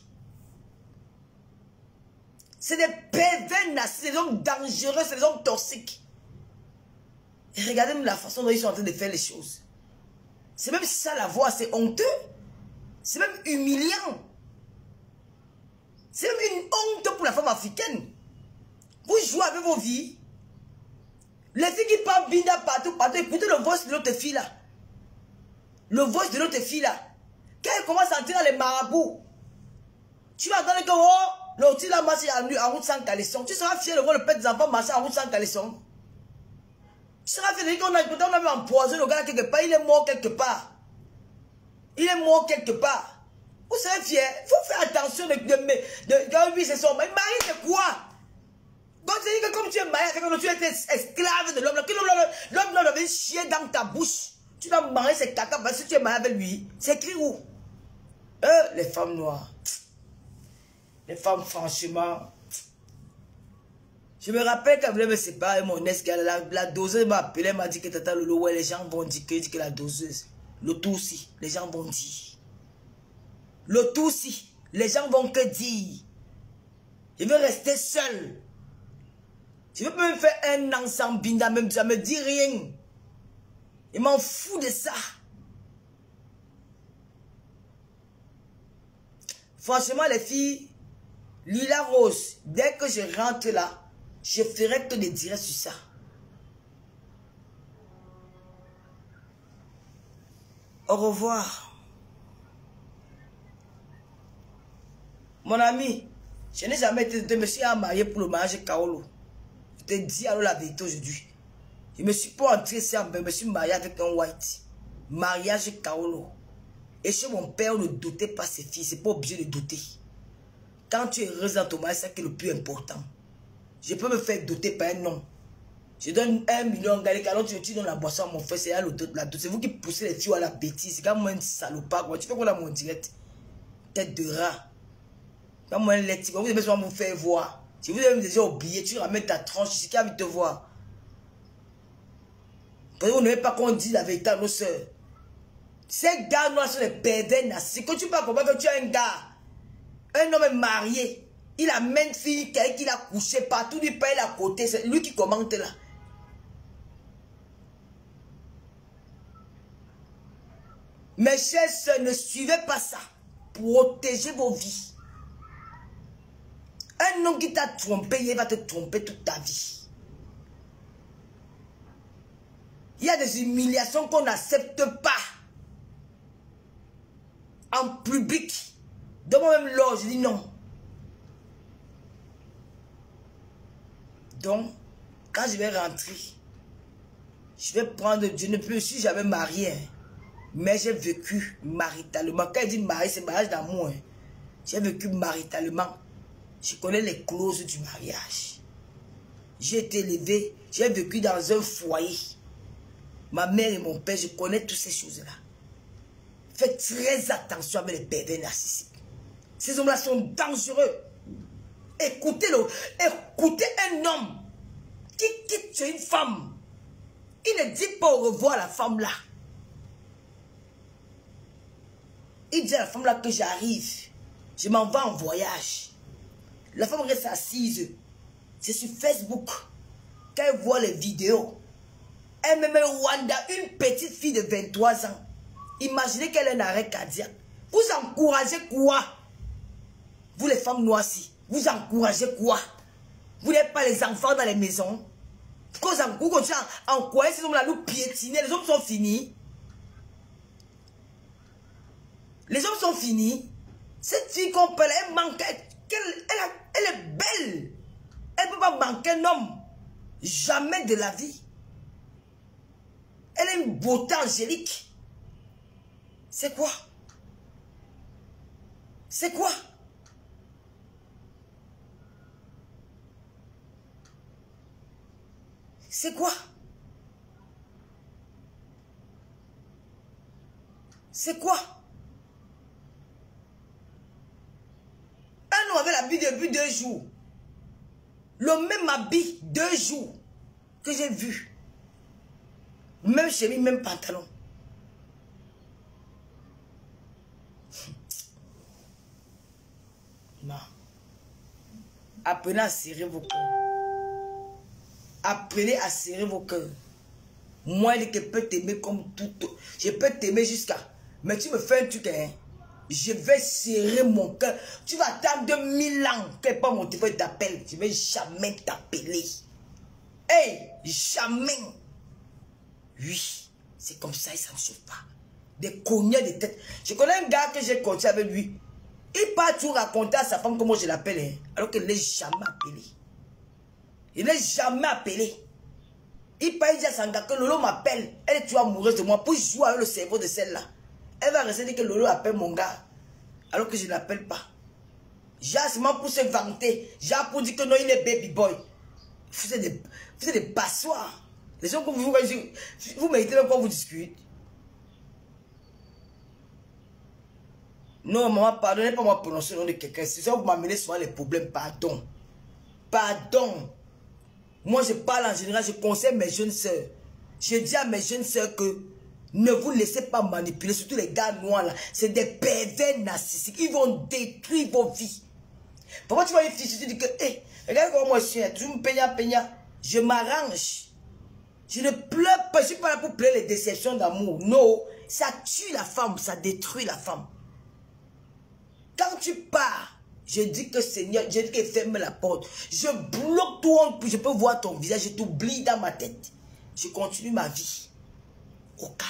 C'est des pervers narcissiques, c'est des hommes dangereux, c'est des hommes toxiques. Et regardez la façon dont ils sont en train de faire les choses. C'est même ça la voix, c'est honteux. C'est même humiliant. C'est même une honte pour la femme africaine. Vous jouez avec vos vies. Les filles qui parlent binda partout, écoutez le voice de l'autre fille là. Le voice de l'autre fille là. Quand elle commence à entrer dans les marabouts, tu vas entendre que oh, l'autre là marche en route sans caleçon. Tu seras fier de voir le père des enfants marcher en route sans caleçon. Tu seras fier de dire qu'on a même empoisonné le gars quelque part. Il est mort quelque part. Il est mort quelque part. Vous serez fier. Il faut faire attention de oui, c'est son mari. Mari, c'est quoi? Donc, c'est que comme tu es marié avec un autre, tu es esclave de l'homme. L'homme doit venir chier dans ta bouche. Tu dois marier ses caca parce que tu es marié avec lui. C'est écrit où? Les femmes noires. Les femmes, franchement. Je me rappelle quand je voulais me séparer, mon ex, la doseuse m'a appelé, elle m'a dit que Tata Lolo, ouais, les gens vont dire que la doseuse. Le tout aussi, les gens vont dire. Le tout aussi, les gens vont que dire. Je veux rester seul. Je veux même faire un an sans binda, même ça me dit rien. Je m'en fous de ça. Franchement, les filles, Lila Rose, dès que je rentre là, je ferai que des directs sur ça. Au revoir. Mon ami, je n'ai jamais été de me suis marié pour le mariage Kaolo. Je te dis alors la vérité aujourd'hui. Je ne me suis pas entré ça, mais je me suis marié avec un white. Mariage Kaolo. Et chez mon père, on ne dotait pas ses filles. C'est pas obligé de doter. Quand tu es heureuse dans ton mariage, c'est ça qui est le plus important. Je peux me faire doter par un homme. Je donne 1 million, alors tu donnes la boisson à mon frère, c'est là c'est vous qui poussez les filles à la bêtise. C'est comme moi un salopard, tu fais quoi dans mon direct? Tête de rat. Comme moi un lait, vous avez besoin de me faire voir. Si vous avez déjà oublié, tu ramènes ta tranche, c'est qui a envie de te voir. Parce que vous n'aimez pas qu'on dise la vérité à nos soeurs. Ces gars noirs sont des pervers narcissiques. Quand tu parles comme que tu as un gars, un homme est marié, il a même fille qu'il a couché partout, lui paye à côté, c'est lui qui commente là. Mes chers soeurs, ne suivez pas ça. Protégez vos vies. Un homme qui t'a trompé, il va te tromper toute ta vie. Il y a des humiliations qu'on n'accepte pas. En public. De moi-même, là, je dis non. Donc, quand je vais rentrer, je vais prendre, je ne me suis jamais marié, hein, mais j'ai vécu maritalement. Quand il dit marié, c'est mariage d'amour. Hein. J'ai vécu maritalement. Je connais les clauses du mariage. J'ai été élevé, j'ai vécu dans un foyer. Ma mère et mon père, je connais toutes ces choses-là. Faites très attention avec les pervers narcissiques. Ces hommes-là sont dangereux. Écoutez-le. Écoutez un homme qui quitte une femme. Il ne dit pas au revoir à la femme là. Il dit à la femme là que j'arrive. Je m'en vais en voyage. La femme reste assise. C'est sur Facebook. Quand elle voit les vidéos, MM Rwanda, une petite fille de 23 ans. Imaginez qu'elle a un arrêt cardiaque. Vous encouragez quoi? Vous les femmes noircies, vous encouragez quoi? Vous n'avez pas les enfants dans les maisons? Pourquoi vous continuez à encourager ces hommes-là nous piétiner? Les hommes sont finis. Les hommes sont finis. Cette fille qu'on parle, elle manque. Elle est belle. Elle ne peut pas manquer un homme. Jamais de la vie. Elle a une beauté angélique. C'est quoi? C'est quoi? C'est quoi? C'est quoi? Un homme avait l'habit depuis 2 jours. Le même habit 2 jours que j'ai vu. Même chemise, même pantalon. Non. Apprenez à serrer vos cœurs. Apprenez à serrer vos cœurs. Moi, je peux t'aimer comme tout. Je peux t'aimer jusqu'à... Mais tu me fais un truc, hein. Je vais serrer mon cœur. Tu vas attendre 1000 ans que pas mon téléphone t'appelle. Je ne vais jamais t'appeler. Hey, jamais. Oui, c'est comme ça, il ne s'en sauve pas. Des cognats de tête. Je connais un gars que j'ai continué avec lui. Il part tout raconter à sa femme comment je l'appelle, hein, alors qu'il n'est jamais appelé. Il n'est jamais appelé. Il part dire à son gars que Lolo m'appelle. Elle est toujours amoureuse de moi pour jouer avec le cerveau de celle-là. Elle va rester dire que Lolo appelle mon gars, alors que je ne l'appelle pas. J'ai seulement pour se vanter. J'ai pour dire que non, il est baby boy. Vous êtes des passoires. Les gens que vous méritez même quand vous discutez. Non, maman, pardonnez pas moi prononcer le nom de quelqu'un. C'est ça que vous m'amenez souvent les problèmes. Pardon. Pardon. Moi, je parle en général, je conseille mes jeunes sœurs. Je dis à mes jeunes sœurs que ne vous laissez pas manipuler, surtout les gars noirs là. C'est des pervers narcissiques. Ils vont détruire vos vies. Pourquoi tu vois une fille, tu te dis que, hé, regarde comment moi je suis, toujours me peigna. Je m'arrange. Je ne pleure pas, je ne suis pas là pour pleurer les déceptions d'amour. Non, ça tue la femme, ça détruit la femme. Quand tu pars, je dis que Seigneur, je dis que ferme la porte. Je bloque tout, je peux voir ton visage, je t'oublie dans ma tête. Je continue ma vie. Au calme.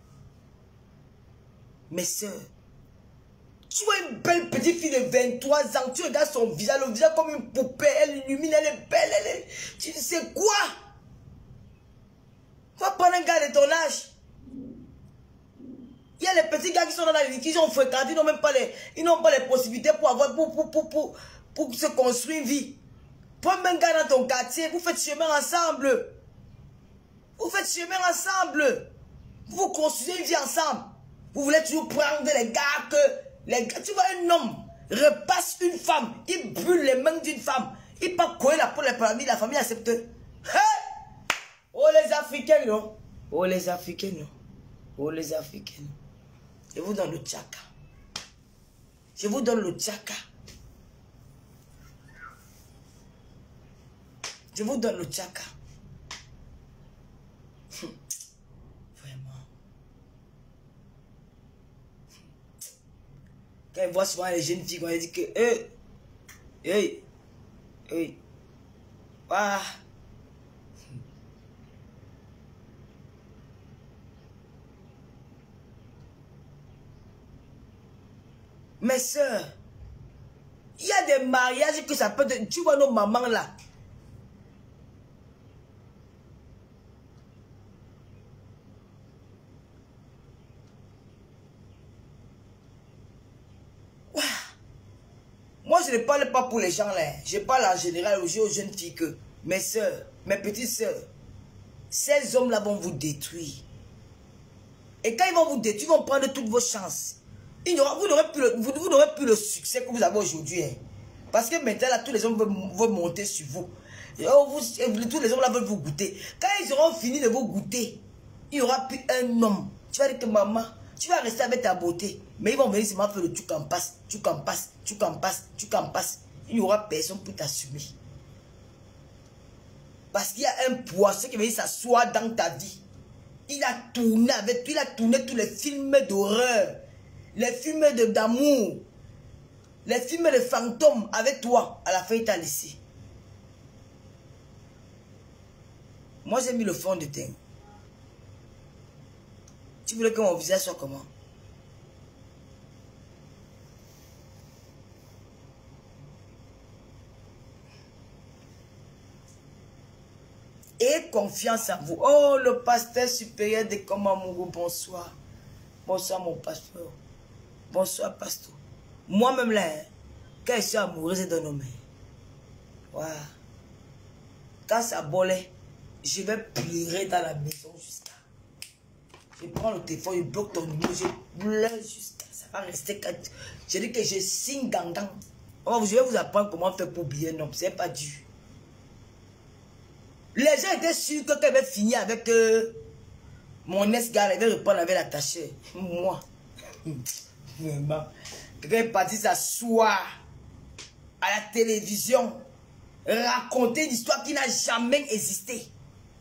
Mes soeurs, tu vois une belle petite fille de 23 ans, tu regardes son visage, le visage comme une poupée, elle illumine, elle est belle, elle est... Tu dis, c'est quoi? Va prendre un gars de ton âge. Il y a les petits gars qui sont dans la vie, qui ont fréquenté, ils n'ont même pas les possibilités pour avoir, pour se construire une vie. Prends un gars dans ton quartier, vous faites chemin ensemble. Vous faites chemin ensemble. Vous construisez une vie ensemble. Vous voulez toujours prendre les gars que... tu vois un homme repasse une femme, il brûle les mains d'une femme, il peut courir la peau de la famille accepte. Hey! Oh les Africains, non? Oh les Africains, non? Oh les Africains. Je vous donne le tchaka. Je vous donne le tchaka. Je vous donne le tchaka. Vraiment. Quand ils voient souvent les jeunes filles, quand ils disent que ah. Mes soeurs, il y a des mariages que ça peut... Tu vois nos mamans là. Wow. Moi, je ne parle pas pour les gens là. Je parle en général aux jeunes filles que... Mes soeurs, mes petites soeurs, ces hommes-là vont vous détruire. Et quand ils vont vous détruire, ils vont prendre toutes vos chances. Vous n'aurez plus le succès que vous avez aujourd'hui. Hein. Parce que maintenant, là, tous les hommes veulent monter sur vous. Tous les hommes là veulent vous goûter. Quand ils auront fini de vous goûter, il n'y aura plus un homme. Tu vas dire que maman, tu vas rester avec ta beauté. Mais ils vont venir seulement faire le tu qu'en passes, tu qu'en passes, tu qu'en passes, tu qu'en passes. Il n'y aura personne pour t'assumer. Parce qu'il y a un poisson qui vient s'asseoir dans ta vie. Il a tourné avec toi, il a tourné tous les films d'horreur, les films d'amour, les films de fantômes avec toi. À la fin, il t'a laissé. Moi, j'ai mis le fond de teint. Tu voulais que mon visage soit comment? Et confiance en vous. Oh, le pasteur supérieur de Komamougou, bonsoir. Bonsoir, mon pasteur. Bonsoir, pasteur. Moi-même, là, quand je suis amoureuse d'un homme, voilà. Quand ça bolait, je vais pleurer dans la maison jusqu'à. Je prends le téléphone, je bloque ton numéro, je pleure jusqu'à. Ça va rester. Je dis que je signe gangan. Oh, je vais vous apprendre comment faire pour oublier un homme. C'est pas dur. Les gens étaient sûrs que quand elle va finir avec mon ex-gars, elle va reprendre avec l'attaché. Moi, vraiment. Quelqu'un est parti s'asseoir à la télévision, raconter une histoire qui n'a jamais existé.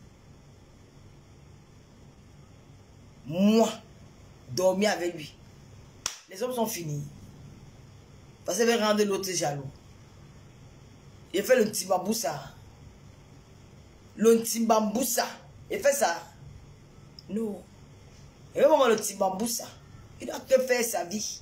Moi, dormir avec lui. Les hommes sont finis. Parce qu'elle va rendre l'autre jaloux. Il fait le petit baboussa. Le Timbamboussa, il fait ça. Non. Et même le Timbamboussa, il doit que faire sa vie.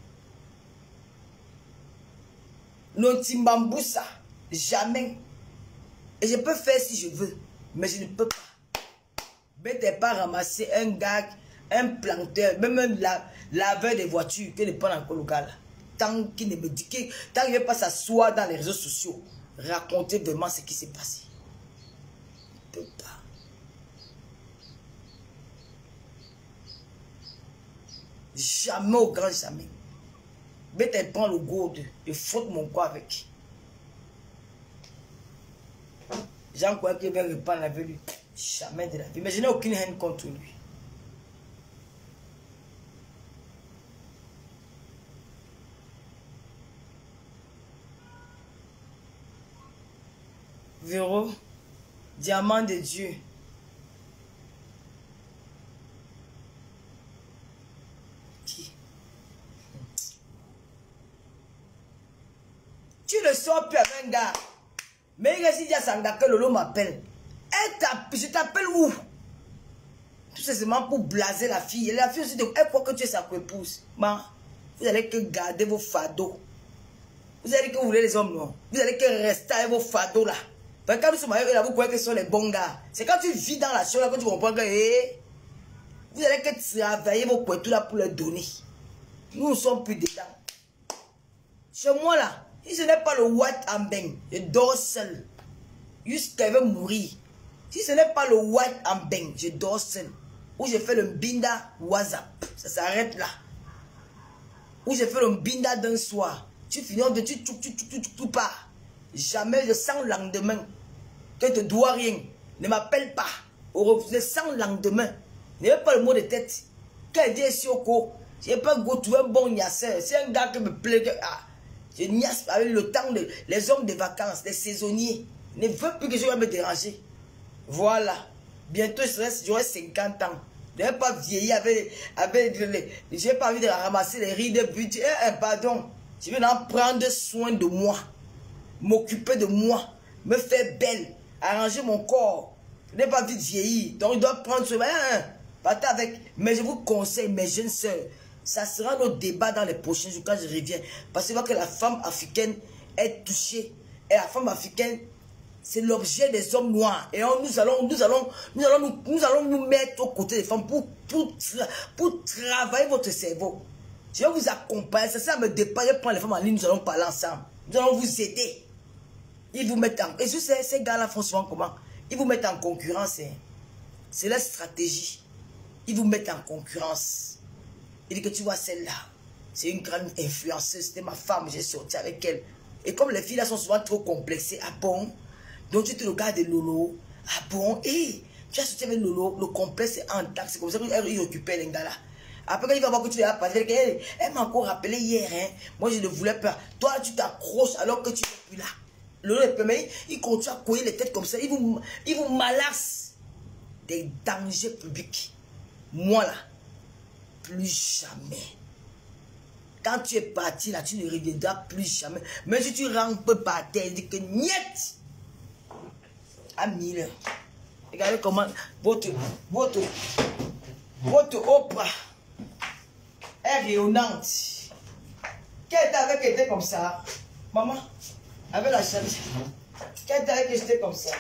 Le Timbamboussa, jamais. Et je peux faire si je veux, mais je ne peux pas. Mais t'es pas ramasser un gars, un planteur, même un laveur de voitures, que ne prend encore le gars là. Tant qu'il ne me dit que, tant qu'il ne veut pas s'asseoir dans les réseaux sociaux, raconter vraiment ce qui s'est passé. Peut pas. Jamais au grand jamais. Mais tu prends le gourde et frotte mon corps avec. J'en crois qu'il va reprendre avec lui. Jamais de la vie. Mais je n'ai aucune haine contre lui. Véro. Diamant de Dieu. Qui? Tu ne sors plus avec un gars. Mais il reste à Sanga que Lolo m'appelle. Je t'appelle où? Tout simplement pour blaser la fille. Et la fille aussi, elle croit que tu es sa épouse. Bon, vous allez que garder vos fardeaux. Vous allez que vous voulez les hommes noirs. Vous allez que rester avec vos fardeaux là. Quand nous sommes mariés, vous croyez que ce sont les bons gars. C'est quand tu vis dans la chose là que tu comprends que vous allez que travailler vos pointures là pour leur donner. Nous ne sommes plus dedans. Chez moi là, si ce n'est pas le white ambeng, je dors seul. Jusqu'à qu'elle veut mourir. Si ce n'est pas le white ambeng, je dors seul. Ou je fais le binda WhatsApp. Ça s'arrête là. Ou je fais le binda d'un soir. Tu finis de tu pars. Jamais je sens le lendemain que tu ne dois rien. Ne m'appelle pas. Je sens le lendemain. N'ayez pas le mot de tête. Quand elle dit Sioko, je n'ai pas trouvé un bon niasseur. C'est un gars qui me plaît. Je niasse avec le temps, les hommes de vacances, les saisonniers. Ne veut plus que je vais me déranger. Voilà. Bientôt, j'aurai 50 ans. Je n'ai pas vieilli avec je n'ai pas envie de ramasser les rides de but. Pardon. Je vais en prendre soin de moi. M'occuper de moi. Me faire belle. Arranger mon corps. Je n'ai pas envie de vieillir. Donc, je dois prendre soin. Partez avec. Mais je vous conseille, mes jeunes sœurs, ça sera notre débat dans les prochains jours quand je reviens. Parce que la femme africaine est touchée. Et la femme africaine, c'est l'objet des hommes noirs. Et nous allons nous mettre aux côtés des femmes pour travailler votre cerveau. Je vais vous accompagner. Ça me dépend. Je prends les femmes en ligne, nous allons parler ensemble. Nous allons vous aider. Ils vous mettent en... Et je sais, ces gars-là font souvent comment? Ils vous mettent en concurrence. Hein. C'est la stratégie. Ils vous mettent en concurrence. Il dit que tu vois celle-là, c'est une grande influenceuse, c'était ma femme, j'ai sorti avec elle. Et comme les filles là sont souvent trop complexées, ah bon? Donc tu te regardes de Lolo, ah bon? Et tu as sorti avec Lolo, le complexe est en taxe, c'est comme ça qu'il récupère les gars là. Après quand il va voir que tu l'as passé, elle m'a encore rappelé hier, hein? Moi je ne voulais pas. Toi tu t'accroches alors que tu n'es plus là. mais il continue à couiller les têtes comme ça. Il vous malasse des dangers publics. Moi là, plus jamais. Quand tu es parti là, tu ne reviendras plus jamais. Même si tu rampes par terre, dis que niet. À 1000. Regardez comment votre Oprah est rayonnante. Quelle avait été comme ça? Maman, avec la chaîne. Quelle avait été comme ça?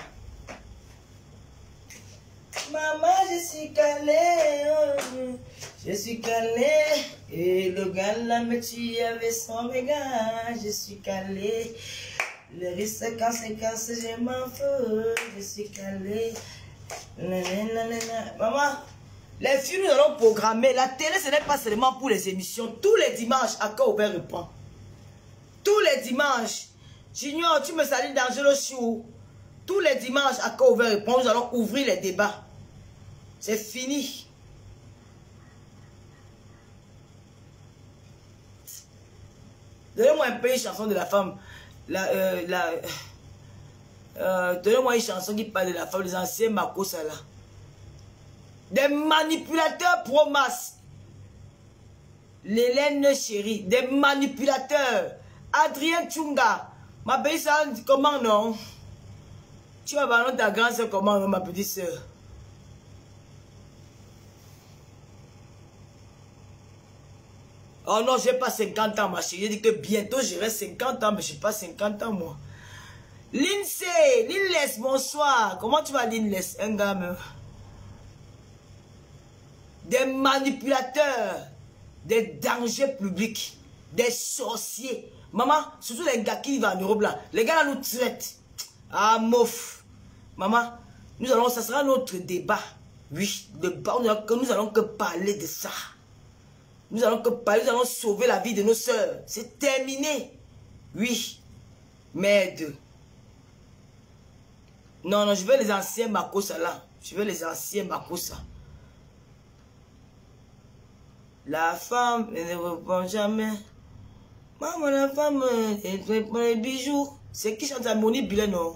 Maman, je suis calée. Oh, je suis calée. Et le gars là me tue avec son regard. Je suis calée. Le risque quand c'est casse, je m'en fous. Je suis calée. Maman, les films nous allons programmer. La télé, ce n'est pas seulement pour les émissions. Tous les dimanches, à quoi ouvert reprend. Tous les dimanches. Junior, tu me salues dans le show. Tous les dimanches, à quoi ouvert reprend. Nous allons ouvrir les débats. C'est fini. Donnez-moi un peu une chanson de la femme. Donnez-moi une chanson qui parle de la femme, des anciens Makosa là. Des manipulateurs pro-masse. L'Hélène chérie. Des manipulateurs. Adrien Tchunga. Ma petite soeur, comment non? Tu vas parler de ta grande soeur, comment non, ma petite soeur? Oh non, je n'ai pas 50 ans, ma chérie. J'ai dit que bientôt j'aurai 50 ans, mais je n'ai pas 50 ans, moi. Lindsay, Linless, bonsoir. Comment tu vas, Linless? Un gars, même. Des manipulateurs, des dangers publics, des sorciers. Maman, surtout les gars qui vivent en Europe, là. Les gars, là, nous traitent. Ah, mof. Maman, nous allons, ça sera notre débat. Oui, débat, nous allons que parler de ça. Nous allons que parler, nous allons sauver la vie de nos sœurs. C'est terminé. Oui. Merde. Non, non, je veux les anciens Makosa là. Je veux les anciens Makosa. La femme ne répond jamais. Maman, la femme, elle prend les bijoux. C'est qui chante Moni Billet, non?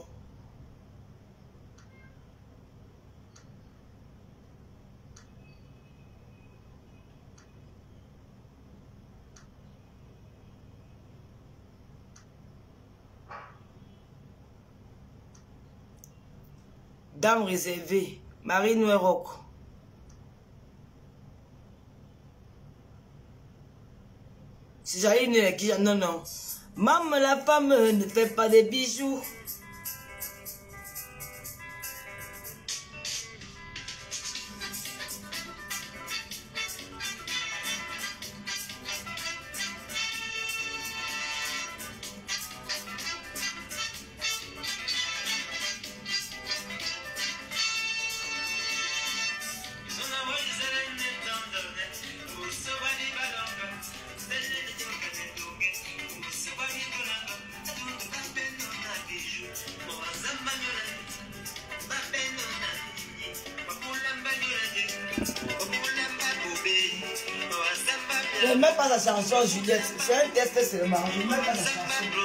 Dame réservée, Marie Nouerok. Si j'allais une qui non, non. Maman, la femme ne fait pas des bijoux. Je ne mets pas la chanson, Juliette. C'est un test seulement. Je ne mets pas la chanson.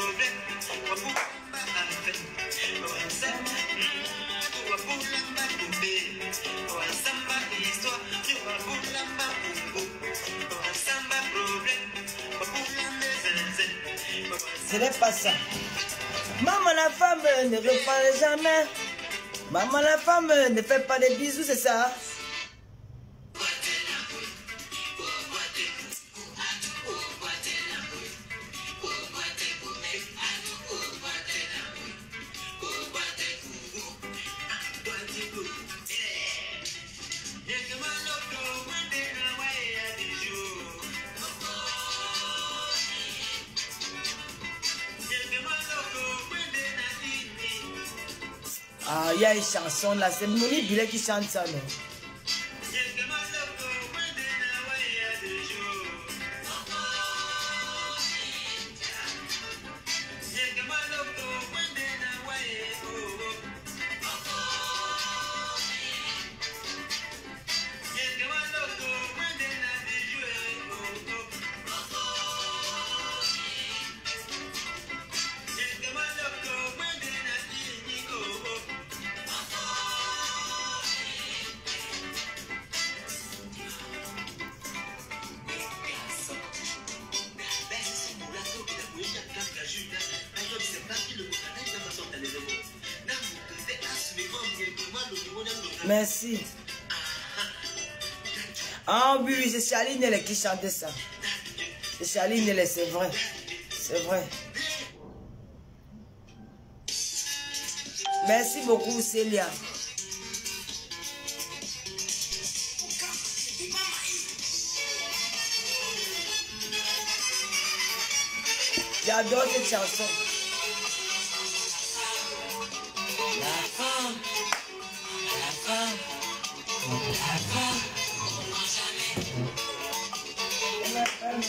Ce n'est pas ça. Maman la femme ne reprend jamais. Maman la femme ne fait pas des bisous, c'est ça? Ah, il y a une chanson là, c'est Moni Billet qui chante ça, non? Merci. Ah oui, oui, c'est Charline elle qui chantait ça. C'est Charline elle, c'est vrai. C'est vrai. Merci beaucoup Célia. J'adore cette chanson. La femme, la femme, la femme. La femme,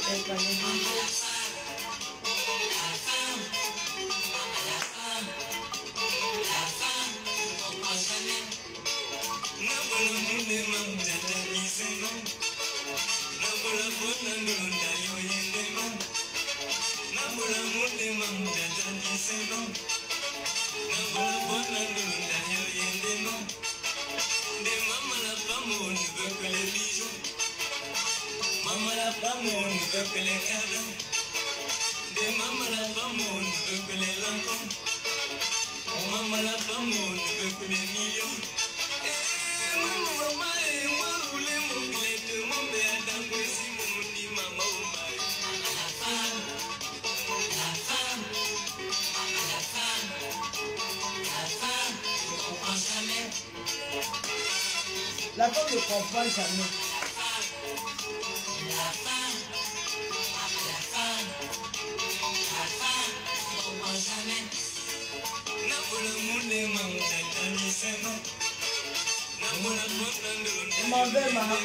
Maman la femme, on ne veut que les cadeaux. Des maman la femme, on ne veut que les lancons. Maman la femme, on ne veut que les millions. Eh, maman, et moi, roulez mon billet de mon père dans le si mon dit maman au bail. La femme, la femme, la femme, la femme, ne comprend jamais. La femme ne comprend jamais. La femme, la femme, la femme, ne comprend jamais. Je m'en vais, maman.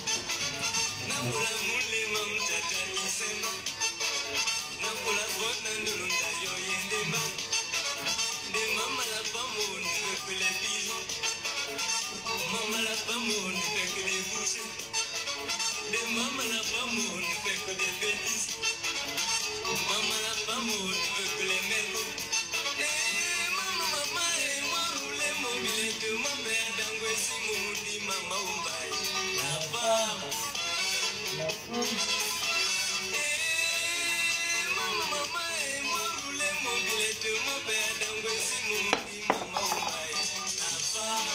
Maman la femme, on ne fait que des bouchées. Des maman la femme, on ne fait que des bêtises. Maman la femme, on ne veut que les merveilles. Eh, maman, et moi, roulez mon billet de mon père d'angoisse, si mon dit maman au bail. La femme, La femme. eh, maman, et moi, roulez mon billet de mon père d'angoisse, si mon dit maman au bail. La femme.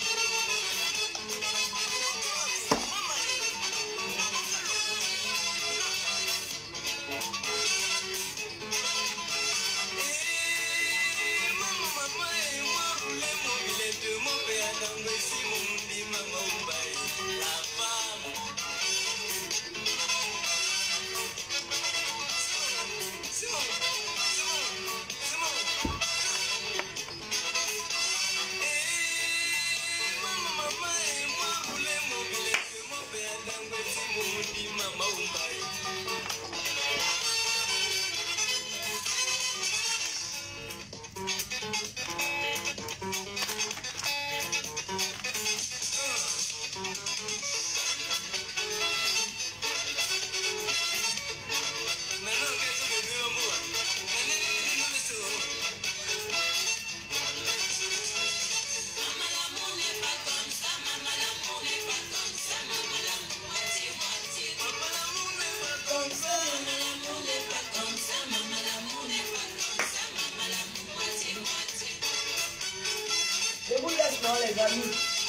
Je vous laisse, non, les amis.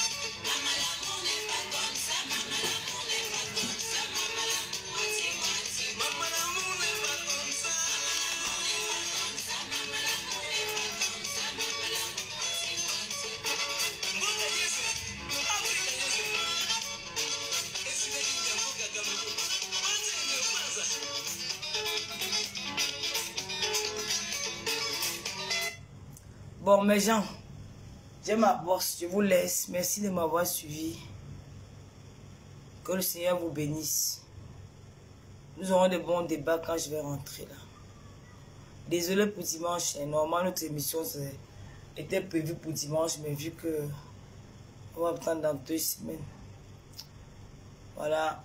Bon, mes gens, j'ai ma bourse, je vous laisse. Merci de m'avoir suivi. Que le Seigneur vous bénisse. Nous aurons de bons débats quand je vais rentrer là. Désolé pour dimanche. Normalement, notre émission était prévue pour dimanche, mais vu que on va attendre dans 2 semaines. Voilà.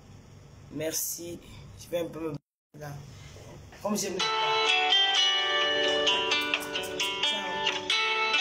Merci. Je vais un peu me... Là. Comme j'aime...